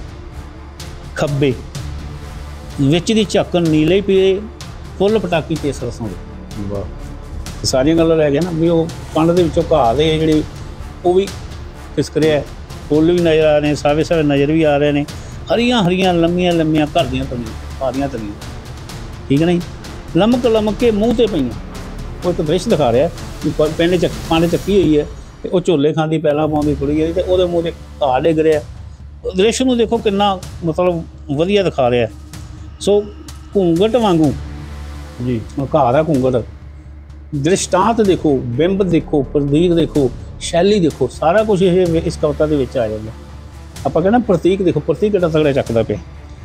ਖੱਬੇ ਵਿੱਚ ਦੀ ਝਾਕਣ ਨੀਲੇ ਪੀਲੇ, ਫੁੱਲ ਪਟਾਕੀ ਤੇ ਸਰਸੋਂ ਦੇ। ਵਾਹ, ਸਾਰੀਆਂ ਗੱਲਾਂ ਲੈ ਗਿਆ ਨਾ ਵੀ ਉਹ ਪੰਡ ਦੇ ਵਿੱਚੋਂ ਘਾਹ ਦੇ ਜਿਹੜੇ ਉਹ ਵੀ ਖਿਸਕ ਰਿਹਾ, ਫੁੱਲ ਵੀ ਨਜ਼ਰ ਆ ਰਹੇ ਨੇ, ਸਾਵੇ ਸਾਵੇ ਨਜ਼ਰ ਵੀ ਆ ਰਹੇ ਨੇ, ਹਰੀਆਂ ਹਰੀਆਂ ਲੰਮੀਆਂ ਲੰਮੀਆਂ ਘਰ ਦੀਆਂ ਤਲੀਆਂ, ਸਾਰੀਆਂ ਤਲੀਆਂ, ਠੀਕ ਹੈ ਨਾ ਜੀ। ਲਮਕ ਲਮਕ ਕੇ ਮੂੰਹ 'ਤੇ ਪਈਆਂ। ਉਹ ਇੱਕ ਦ੍ਰਿਸ਼ ਦਿਖਾ ਰਿਹਾ ਵੀ ਪਿੰਡ 'ਚ ਪੰਡ ਚੱਕੀ ਹੋਈ ਹੈ ਅਤੇ ਉਹ ਝੋਲੇ ਖਾਂਦੀ, ਪਹਿਲਾਂ ਪਾਉਂਦੀ ਕੁੜੀ ਹੈ, ਅਤੇ ਉਹਦੇ ਮੂੰਹ 'ਤੇ ਘਾਹ ਡਿੱਗ ਰਿਹਾ। ਦ੍ਰਿਸ਼ ਨੂੰ ਦੇਖੋ ਕਿੰਨਾ ਮਤਲਬ ਵਧੀਆ ਦਿਖਾ ਰਿਹਾ। ਸੋ ਘੂੰਗਟ ਵਾਂਗੂ ਜੀ, ਘਾਹ ਦਾ ਘੂੰਗਟ, ਦ੍ਰਿਸ਼ਟਾਂਤ ਦੇਖੋ, ਬਿੰਬ ਦੇਖੋ, ਪ੍ਰਤੀਕ ਦੇਖੋ, ਸ਼ੈਲੀ ਦੇਖੋ, ਸਾਰਾ ਕੁਝ ਇਹ ਇਸ ਕਵਿਤਾ ਦੇ ਵਿੱਚ ਆ ਜਾਂਦਾ। ਆਪਾਂ ਕਹਿੰਦੇ ਪ੍ਰਤੀਕ ਦੇਖੋ, ਪ੍ਰਤੀਕ ਕਿੱਡਾ ਤਗੜਾ ਚੱਕਦਾ ਪਿਆ।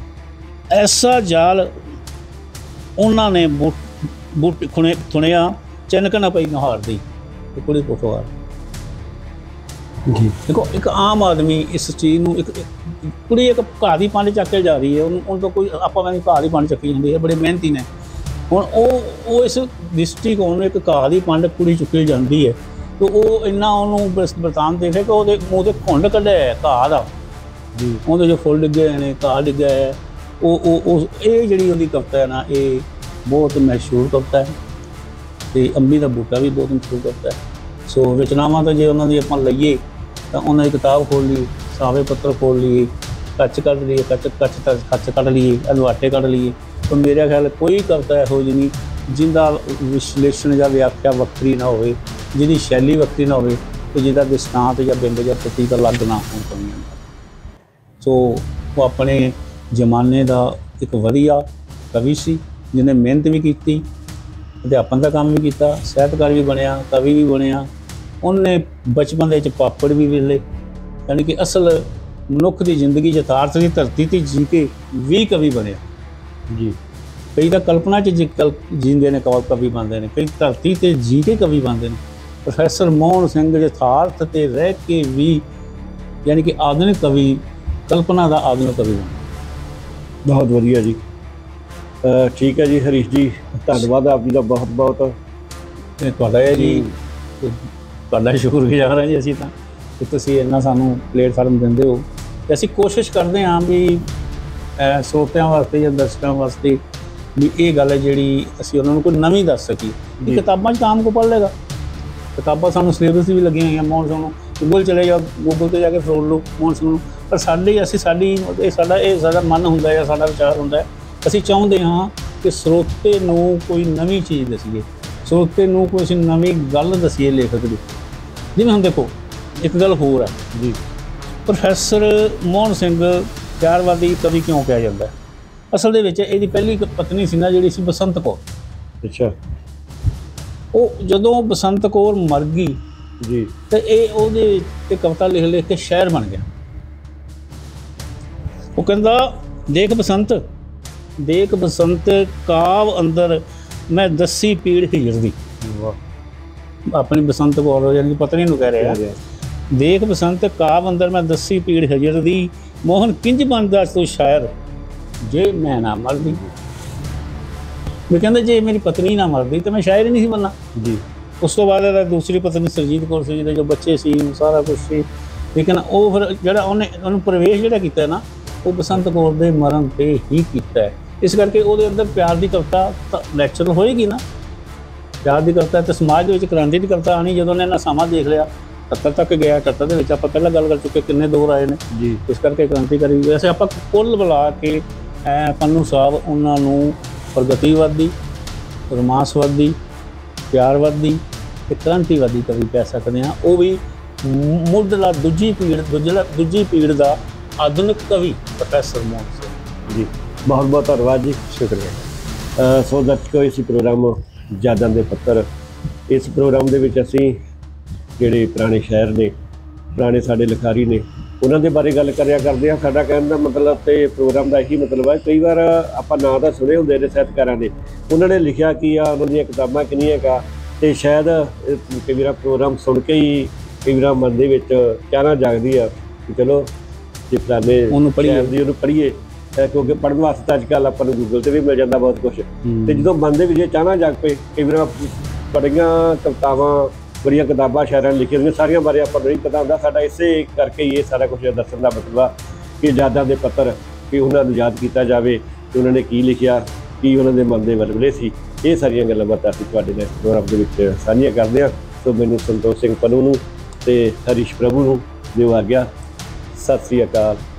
ਐਸਾ ਜਾਲ ਉਹਨਾਂ ਨੇ ਬੂਟ ਬੂਟ ਖੁਣੇ ਥੁਣਿਆ, ਚਨਕ ਨਾ ਪਈ ਨਹਾਰ ਦੀ, ਕੁੜੀ ਪੋਠੋਹਾਰ ਜੀ। ਦੇਖੋ ਇੱਕ ਆਮ ਆਦਮੀ ਇਸ ਚੀਜ਼ ਨੂੰ, ਇੱਕ ਕੁੜੀ ਇੱਕ ਘਾਹ ਦੀ ਪੰਡ ਚੱਕ ਕੇ ਜਾ ਰਹੀ ਹੈ, ਉਹਨੂੰ ਉਹਨੂੰ ਤਾਂ ਕੋਈ ਆਪਾਂ ਕਹਿੰਦੇ ਘਾਹ ਦੀ ਪੰਡ ਚੱਕੀ ਜਾਂਦੀ ਹੈ, ਬੜੇ ਮਿਹਨਤੀ ਨੇ। ਹੁਣ ਉਹ ਉਹ ਇਸ ਦ੍ਰਿਸ਼ਟੀਕੋਣ ਨੂੰ ਇੱਕ ਘਾਹ ਦੀ ਪੰਡ ਕੁੜੀ ਚੁੱਕੀ ਜਾਂਦੀ ਹੈ, ਅਤੇ ਉਹ ਇੰਨਾ ਉਹਨੂੰ ਬਰਤਾਨ ਦੇ ਰਿਹਾ ਕਿ ਉਹਦੇ ਮੂੰਹ 'ਤੇ ਘੁੰਡ ਕੱਢਿਆ ਹੈ ਘਾਹ ਦਾ ਜੀ, ਉਹਦੇ ਜੋ ਫੁੱਲ ਡਿੱਗੇ ਹੋਏ ਨੇ, ਘਾਹ ਡਿੱਗਿਆ ਹੈ। ਉਹ ਉਹ ਉਹ ਇਹ ਜਿਹੜੀ ਉਹਦੀ ਕਵਿਤਾ ਹੈ ਨਾ, ਇਹ ਬਹੁਤ ਮਸ਼ਹੂਰ ਕਵਿਤਾ ਹੈ, ਅਤੇ ਅੰਬੀ ਦਾ ਬੂਟਾ ਵੀ ਬਹੁਤ ਮਸ਼ਹੂਰ ਕਵਿਤਾ ਹੈ। ਸੋ ਰਚਨਾਵਾਂ ਤਾਂ ਜੇ ਉਹਨਾਂ ਦੀ ਆਪਾਂ ਲਈਏ ਤਾਂ ਉਹਨਾਂ ਦੀ ਕਿਤਾਬ ਖੋਲ੍ਹ ਲਈਏ, ਸਾਵੇ ਪੱਤਰ ਖੋਲ੍ਹ ਲਈਏ, ਕੱਚ ਕੱਢ ਲਈਏ, ਕੱਚ ਕੱਚ ਕੱਚ ਕੱਢ ਲਈਏ, ਅਲਵਾਟੇ ਕੱਢ ਲਈਏ, ਤਾਂ ਮੇਰਾ ਖਿਆਲ ਕੋਈ ਕਵਿਤਾ ਇਹੋ ਜਿਹੀ ਨਹੀਂ ਜਿਹਦਾ ਵਿਸ਼ਲੇਸ਼ਣ ਜਾਂ ਵਿਆਖਿਆ ਵੱਖਰੀ ਨਾ ਹੋਵੇ, ਜਿਹਦੀ ਸ਼ੈਲੀ ਵੱਖਰੀ ਨਾ ਹੋਵੇ, ਅਤੇ ਜਿਹਦਾ ਦ੍ਰਿਸ਼ਟਾਂਤ ਜਾਂ ਬਿੰਬ ਜਾਂ ਪ੍ਰਤੀਕ ਅਲੱਗ ਨਾ ਹੋਣ ਪਾਈਆਂ। ਸੋ ਉਹ ਆਪਣੇ ਜ਼ਮਾਨੇ ਦਾ ਇੱਕ ਵਧੀਆ ਕਵੀ ਸੀ, ਜਿਹਨੇ ਮਿਹਨਤ ਵੀ ਕੀਤੀ, ਅਧਿਆਪਨ ਦਾ ਕੰਮ ਵੀ ਕੀਤਾ, ਸਾਹਿਤਕਾਰ ਵੀ ਬਣਿਆ, ਕਵੀ ਵੀ ਬਣਿਆ। ਉਹਨੇ ਬਚਪਨ ਦੇ ਵਿੱਚ ਪਾਪੜ ਵੀ ਵੇਲੇ, ਯਾਨੀ ਕਿ ਅਸਲ ਮਨੁੱਖ ਦੀ ਜ਼ਿੰਦਗੀ ਯਥਾਰਥ ਦੀ ਧਰਤੀ 'ਤੇ ਜੀ ਕੇ ਵੀ ਕਵੀ ਬਣਿਆ ਜੀ। ਕਈ ਤਾਂ ਕਲਪਨਾ 'ਚ ਜੀ ਕਲ ਜੀਂਦੇ ਨੇ ਕਵਲ ਕਵੀ ਬਣਦੇ ਨੇ, ਕਈ ਧਰਤੀ 'ਤੇ ਜੀ ਕੇ ਕਵੀ ਬਣਦੇ ਨੇ। ਪ੍ਰੋਫੈਸਰ ਮੋਹਨ ਸਿੰਘ ਯਥਾਰਥ 'ਤੇ ਰਹਿ ਕੇ ਵੀ ਯਾਨੀ ਕਿ ਆਧੁਨਿਕ ਕਵੀ, ਕਲਪਨਾ ਦਾ ਆਧੁਨਿਕ ਕਵੀ ਬਣਿਆ। ਬਹੁਤ ਵਧੀਆ ਜੀ। ਅ, ਠੀਕ ਹੈ ਜੀ ਹਰੀਸ਼ ਜੀ, ਧੰਨਵਾਦ ਆਪ ਜੀ ਦਾ ਬਹੁਤ ਬਹੁਤ। ਤੇ ਤੁਹਾਡਾ ਇਹ ਜੀ ਤੁਹਾਡਾ ਸ਼ੁਕਰਗੁਜ਼ਾਰ ਹਾਂ ਜੀ ਅਸੀਂ ਤਾਂ, ਕਿ ਤੁਸੀਂ ਇੰਨਾ ਸਾਨੂੰ ਪਲੇਟਫਾਰਮ ਦਿੰਦੇ ਹੋ। ਅਤੇ ਅਸੀਂ ਕੋਸ਼ਿਸ਼ ਕਰਦੇ ਹਾਂ ਵੀ ਅ, ਸਰੋਤਿਆਂ ਵਾਸਤੇ ਜਾਂ ਦਰਸ਼ਕਾਂ ਵਾਸਤੇ ਵੀ ਇਹ ਗੱਲ ਹੈ ਜਿਹੜੀ ਅਸੀਂ ਉਹਨਾਂ ਨੂੰ ਕੋਈ ਨਵੀਂ ਦੱਸ ਸਕੀਏ। ਜੀ। ਕਿਤਾਬਾਂ 'ਚ ਤਾਂ ਆਮ ਕੋ ਪੜ੍ਹ ਲਏਗਾ, ਕਿਤਾਬਾਂ ਸਾਨੂੰ ਸਿਲੇਬਸ ਵੀ ਲੱਗੀਆਂ ਹੋਈਆਂ ਮੋਹਨ ਸਿੰਘ ਨੂੰ, ਗੂਗਲ ਚਲੇ ਜਾਓ, ਗੂਗਲ 'ਤੇ ਜਾ ਕੇ ਫਰੋਲ ਲਓ ਮੋਹਨ ਸਿੰਘ ਨੂੰ। ਪਰ ਸਾਡੀ ਅਸੀਂ ਸਾਡੀ ਇਹ ਸਾਡਾ ਇਹ ਸਾਡਾ ਮਨ ਹੁੰਦਾ ਹੈ ਜਾਂ ਸਾਡਾ ਵਿਚਾਰ ਹੁੰਦਾ ਹੈ, ਅਸੀਂ ਚਾਹੁੰਦੇ ਹਾਂ ਕਿ ਸਰੋਤੇ ਨੂੰ ਕੋਈ ਨਵੀਂ ਚੀਜ਼ ਦੱਸੀਏ, ਸਰੋਤੇ ਨੂੰ ਕੋਈ ਅਸੀਂ ਨਵੀਂ ਗੱਲ ਦੱਸੀਏ ਲੇਖਕ ਦੀ। ਜਿਵੇਂ ਹੁਣ ਦੇਖੋ ਇੱਕ ਗੱਲ ਹੋਰ ਹੈ ਜੀ, ਪ੍ਰੋਫੈਸਰ ਮੋਹਨ ਸਿੰਘ ਪਿਆਰਵਾਦੀ ਕਵੀ ਕਿਉਂ ਕਿਹਾ ਜਾਂਦਾ ਹੈ? ਅਸਲ ਦੇ ਵਿੱਚ ਇਹਦੀ ਪਹਿਲੀ ਇੱਕ ਪਤਨੀ ਸੀ ਨਾ ਜਿਹੜੀ ਸੀ ਬਸੰਤ ਕੌਰ। ਅੱਛਾ। ਉਹ ਜਦੋਂ ਬਸੰਤ ਕੌਰ ਮਰ ਗਈ ਜੀ, ਤੇ ਇਹ ਉਹਦੇ ਤੇ ਕਵਿਤਾ ਲਿਖ ਲਿਖ ਕੇ ਸ਼ਾਇਰ ਬਣ ਗਿਆ। ਉਹ ਕਹਿੰਦਾ, ਦੇਖ ਬਸੰਤ ਦੇਖ ਬਸੰਤ ਕਾਵ ਅੰਦਰ ਮੈਂ ਦੱਸੀ ਪੀੜ ਹੀਰ ਦੀ। ਵਾਹ। ਆਪਣੀ ਬਸੰਤ ਕੌਰ ਯਾਨੀ ਪਤਨੀ ਨੂੰ ਕਹਿ ਰਿਹਾ, ਦੇਖ ਬਸੰਤ ਕਾਵ ਅੰਦਰ ਮੈਂ ਦੱਸੀ ਪੀੜ ਹੀਰ ਦੀ, ਮੋਹਨ ਕਿੰਜ ਬਣਦਾ ਤੂੰ ਸ਼ਾਇਰ ਜੇ ਮੈਂ ਨਾ ਮਰਦੀ। ਮੈਂ ਕਹਿੰਦਾ ਜੇ ਮੇਰੀ ਪਤਨੀ ਨਾ ਮਰਦੀ ਤਾਂ ਮੈਂ ਸ਼ਾਇਰ ਹੀ ਨਹੀਂ ਸੀ ਬਣਨਾ ਜੀ। ਉਸ ਤੋਂ ਬਾਅਦ ਇਹਦਾ ਦੂਸਰੀ ਪਤਨੀ ਸਰਜੀਤ ਕੌਰ ਸੀ, ਜਿਹਦੇ ਜੋ ਬੱਚੇ ਸੀ, ਸਾਰਾ ਕੁਛ ਸੀ। ਲੇਕਿਨ ਉਹ ਫਿਰ ਜਿਹੜਾ ਉਹਨੇ ਉਹਨੂੰ ਪ੍ਰਵੇਸ਼ ਜਿਹੜਾ ਕੀਤਾ ਨਾ, ਉਹ ਬਸੰਤ ਕੌਰ ਦੇ ਮਰਨ 'ਤੇ ਹੀ ਕੀਤਾ ਹੈ। ਇਸ ਕਰਕੇ ਉਹਦੇ ਅੰਦਰ ਪਿਆਰ ਦੀ ਕਵਿਤਾ ਤਾਂ ਨੈਚੁਰਲ ਹੋਏਗੀ ਨਾ, ਪਿਆਰ ਦੀ ਕਵਿਤਾ ਅਤੇ ਸਮਾਜ ਦੇ ਵਿੱਚ ਕ੍ਰਾਂਤੀ ਦੀ ਕਵਿਤਾ ਆਉਣੀ। ਜਦੋਂ ਉਹਨੇ ਸਮਾਂ ਦੇਖ ਲਿਆ, ਅਠੱਤਰ ਤੱਕ ਗਿਆ, ਅਠੱਤਰ ਦੇ ਵਿੱਚ ਆਪਾਂ ਪਹਿਲਾਂ ਗੱਲ ਕਰ ਚੁੱਕੇ ਕਿੰਨੇ ਦੌਰ ਆਏ ਨੇ ਜੀ। ਇਸ ਕਰਕੇ ਕ੍ਰਾਂਤੀਕਾਰੀ। ਵੈਸੇ ਆਪਾਂ ਕੁੱਲ ਬੁਲਾ ਕੇ ਪੰਨੂ ਸਾਹਿਬ ਉਹਨਾਂ ਨੂੰ ਪ੍ਰਗਤੀਵਾਦੀ, ਰੋਮਾਂਸਵਾਦੀ, ਪਿਆਰਵਾਦੀ ਅਤੇ ਕ੍ਰਾਂਤੀਵਾਦੀ ਕਵੀ ਕਹਿ ਸਕਦੇ ਹਾਂ। ਉਹ ਵੀ ਮੁੱਢਲਾ ਦੂਜੀ ਪੀੜ ਦੂਜਾ ਦੂਜੀ ਪੀੜ ਦਾ ਆਧੁਨਿਕ ਕਵੀ ਪ੍ਰੋਫੈਸਰ ਮੋਹਨ ਸਿੰਘ ਜੀ। ਬਹੁਤ ਬਹੁਤ ਧੰਨਵਾਦ ਜੀ, ਸ਼ੁਕਰੀਆ। ਸੋ ਦਰਸ਼ਕੋ, ਇਸ ਪ੍ਰੋਗਰਾਮ ਯਾਦਾਂ ਦੇ ਪੱਤਰ, ਇਸ ਪ੍ਰੋਗਰਾਮ ਦੇ ਵਿੱਚ ਅਸੀਂ ਜਿਹੜੇ ਪੁਰਾਣੇ ਸ਼ਾਇਰ ਨੇ, ਪੁਰਾਣੇ ਸਾਡੇ ਲਿਖਾਰੀ ਨੇ, ਉਹਨਾਂ ਦੇ ਬਾਰੇ ਗੱਲ ਕਰਿਆ ਕਰਦੇ ਹਾਂ। ਸਾਡਾ ਕਹਿਣ ਦਾ ਮਤਲਬ ਤੇ ਪ੍ਰੋਗਰਾਮ ਦਾ ਇਹੀ ਮਤਲਬ ਹੈ, ਕਈ ਵਾਰ ਆਪਾਂ ਨਾਂ ਤਾਂ ਸੁਣੇ ਹੁੰਦੇ ਨੇ ਸਾਹਿਤਕਾਰਾਂ ਦੇ, ਉਹਨਾਂ ਨੇ ਲਿਖਿਆ ਕੀ ਆ, ਉਹਨਾਂ ਦੀਆਂ ਕਿਤਾਬਾਂ ਕਿੰਨੀਆਂ ਕਾ, ਅਤੇ ਸ਼ਾਇਦ ਕਈ ਵਾਰ ਪ੍ਰੋਗਰਾਮ ਸੁਣ ਕੇ ਹੀ ਕਈ ਵਾਰ ਮਨ ਦੇ ਵਿੱਚ ਚਾਹਨਾ ਜਾਗਦੀ ਆ ਕਿ ਚਲੋ ਜੇ ਪੁਰਾਣੇ ਉਹਨੂੰ ਪੜ੍ਹੀਏ ਦੀ ਉਹਨੂੰ ਪੜ੍ਹੀਏ, ਕਿਉਂਕਿ ਪੜ੍ਹਨ ਵਾਸਤੇ ਅੱਜ ਕੱਲ੍ਹ ਆਪਾਂ ਨੂੰ ਗੂਗਲ 'ਤੇ ਵੀ ਮਿਲ ਜਾਂਦਾ ਬਹੁਤ ਕੁਛ। ਅਤੇ ਜਦੋਂ ਮਨ ਦੇ ਵਿੱਚ ਇਹ ਚਾਹਨਾ ਜਾਗ ਪਏ, ਕਈ ਵਾਰ ਬੜੀਆਂ ਕਵਿਤਾਵਾਂ, ਬੜੀਆਂ ਕਿਤਾਬਾਂ ਸ਼ਾਇਰਾਂ ਨੇ ਲਿਖੀਆਂ ਹੁੰਦੀਆਂ, ਸਾਰੀਆਂ ਬਾਰੇ ਆਪਾਂ ਨੂੰ ਨਹੀਂ ਪਤਾ ਹੁੰਦਾ। ਸਾਡਾ ਇਸੇ ਕਰਕੇ ਹੀ ਇਹ ਸਾਰਾ ਕੁਛ ਦੱਸਣ ਦਾ ਮਤਲਬ ਆ ਕਿ ਯਾਦਾਂ ਦੇ ਪੱਤਰ, ਕਿ ਉਹਨਾਂ ਨੂੰ ਯਾਦ ਕੀਤਾ ਜਾਵੇ ਕਿ ਉਹਨਾਂ ਨੇ ਕੀ ਲਿਖਿਆ, ਕੀ ਉਹਨਾਂ ਦੇ ਮਨ ਦੇ ਵਲਵਲੇ ਸੀ। ਇਹ ਸਾਰੀਆਂ ਗੱਲਾਂ ਬਾਤਾਂ ਅਸੀਂ ਤੁਹਾਡੇ ਨਾਲ ਪ੍ਰੋਗਰਾਮ ਦੇ ਵਿੱਚ ਸਾਂਝੀਆਂ ਕਰਦੇ ਹਾਂ। ਸੋ ਮੈਨੂੰ ਸੰਤੋਖ ਸਿੰਘ ਪੰਨੂ ਨੂੰ ਅਤੇ ਹਰੀਸ਼ ਪ੍ਰਭੂ ਨੂੰ ਦਿਓ ਆਗਿਆ। ਸਤਿ ਸ੍ਰੀ ਅਕਾਲ।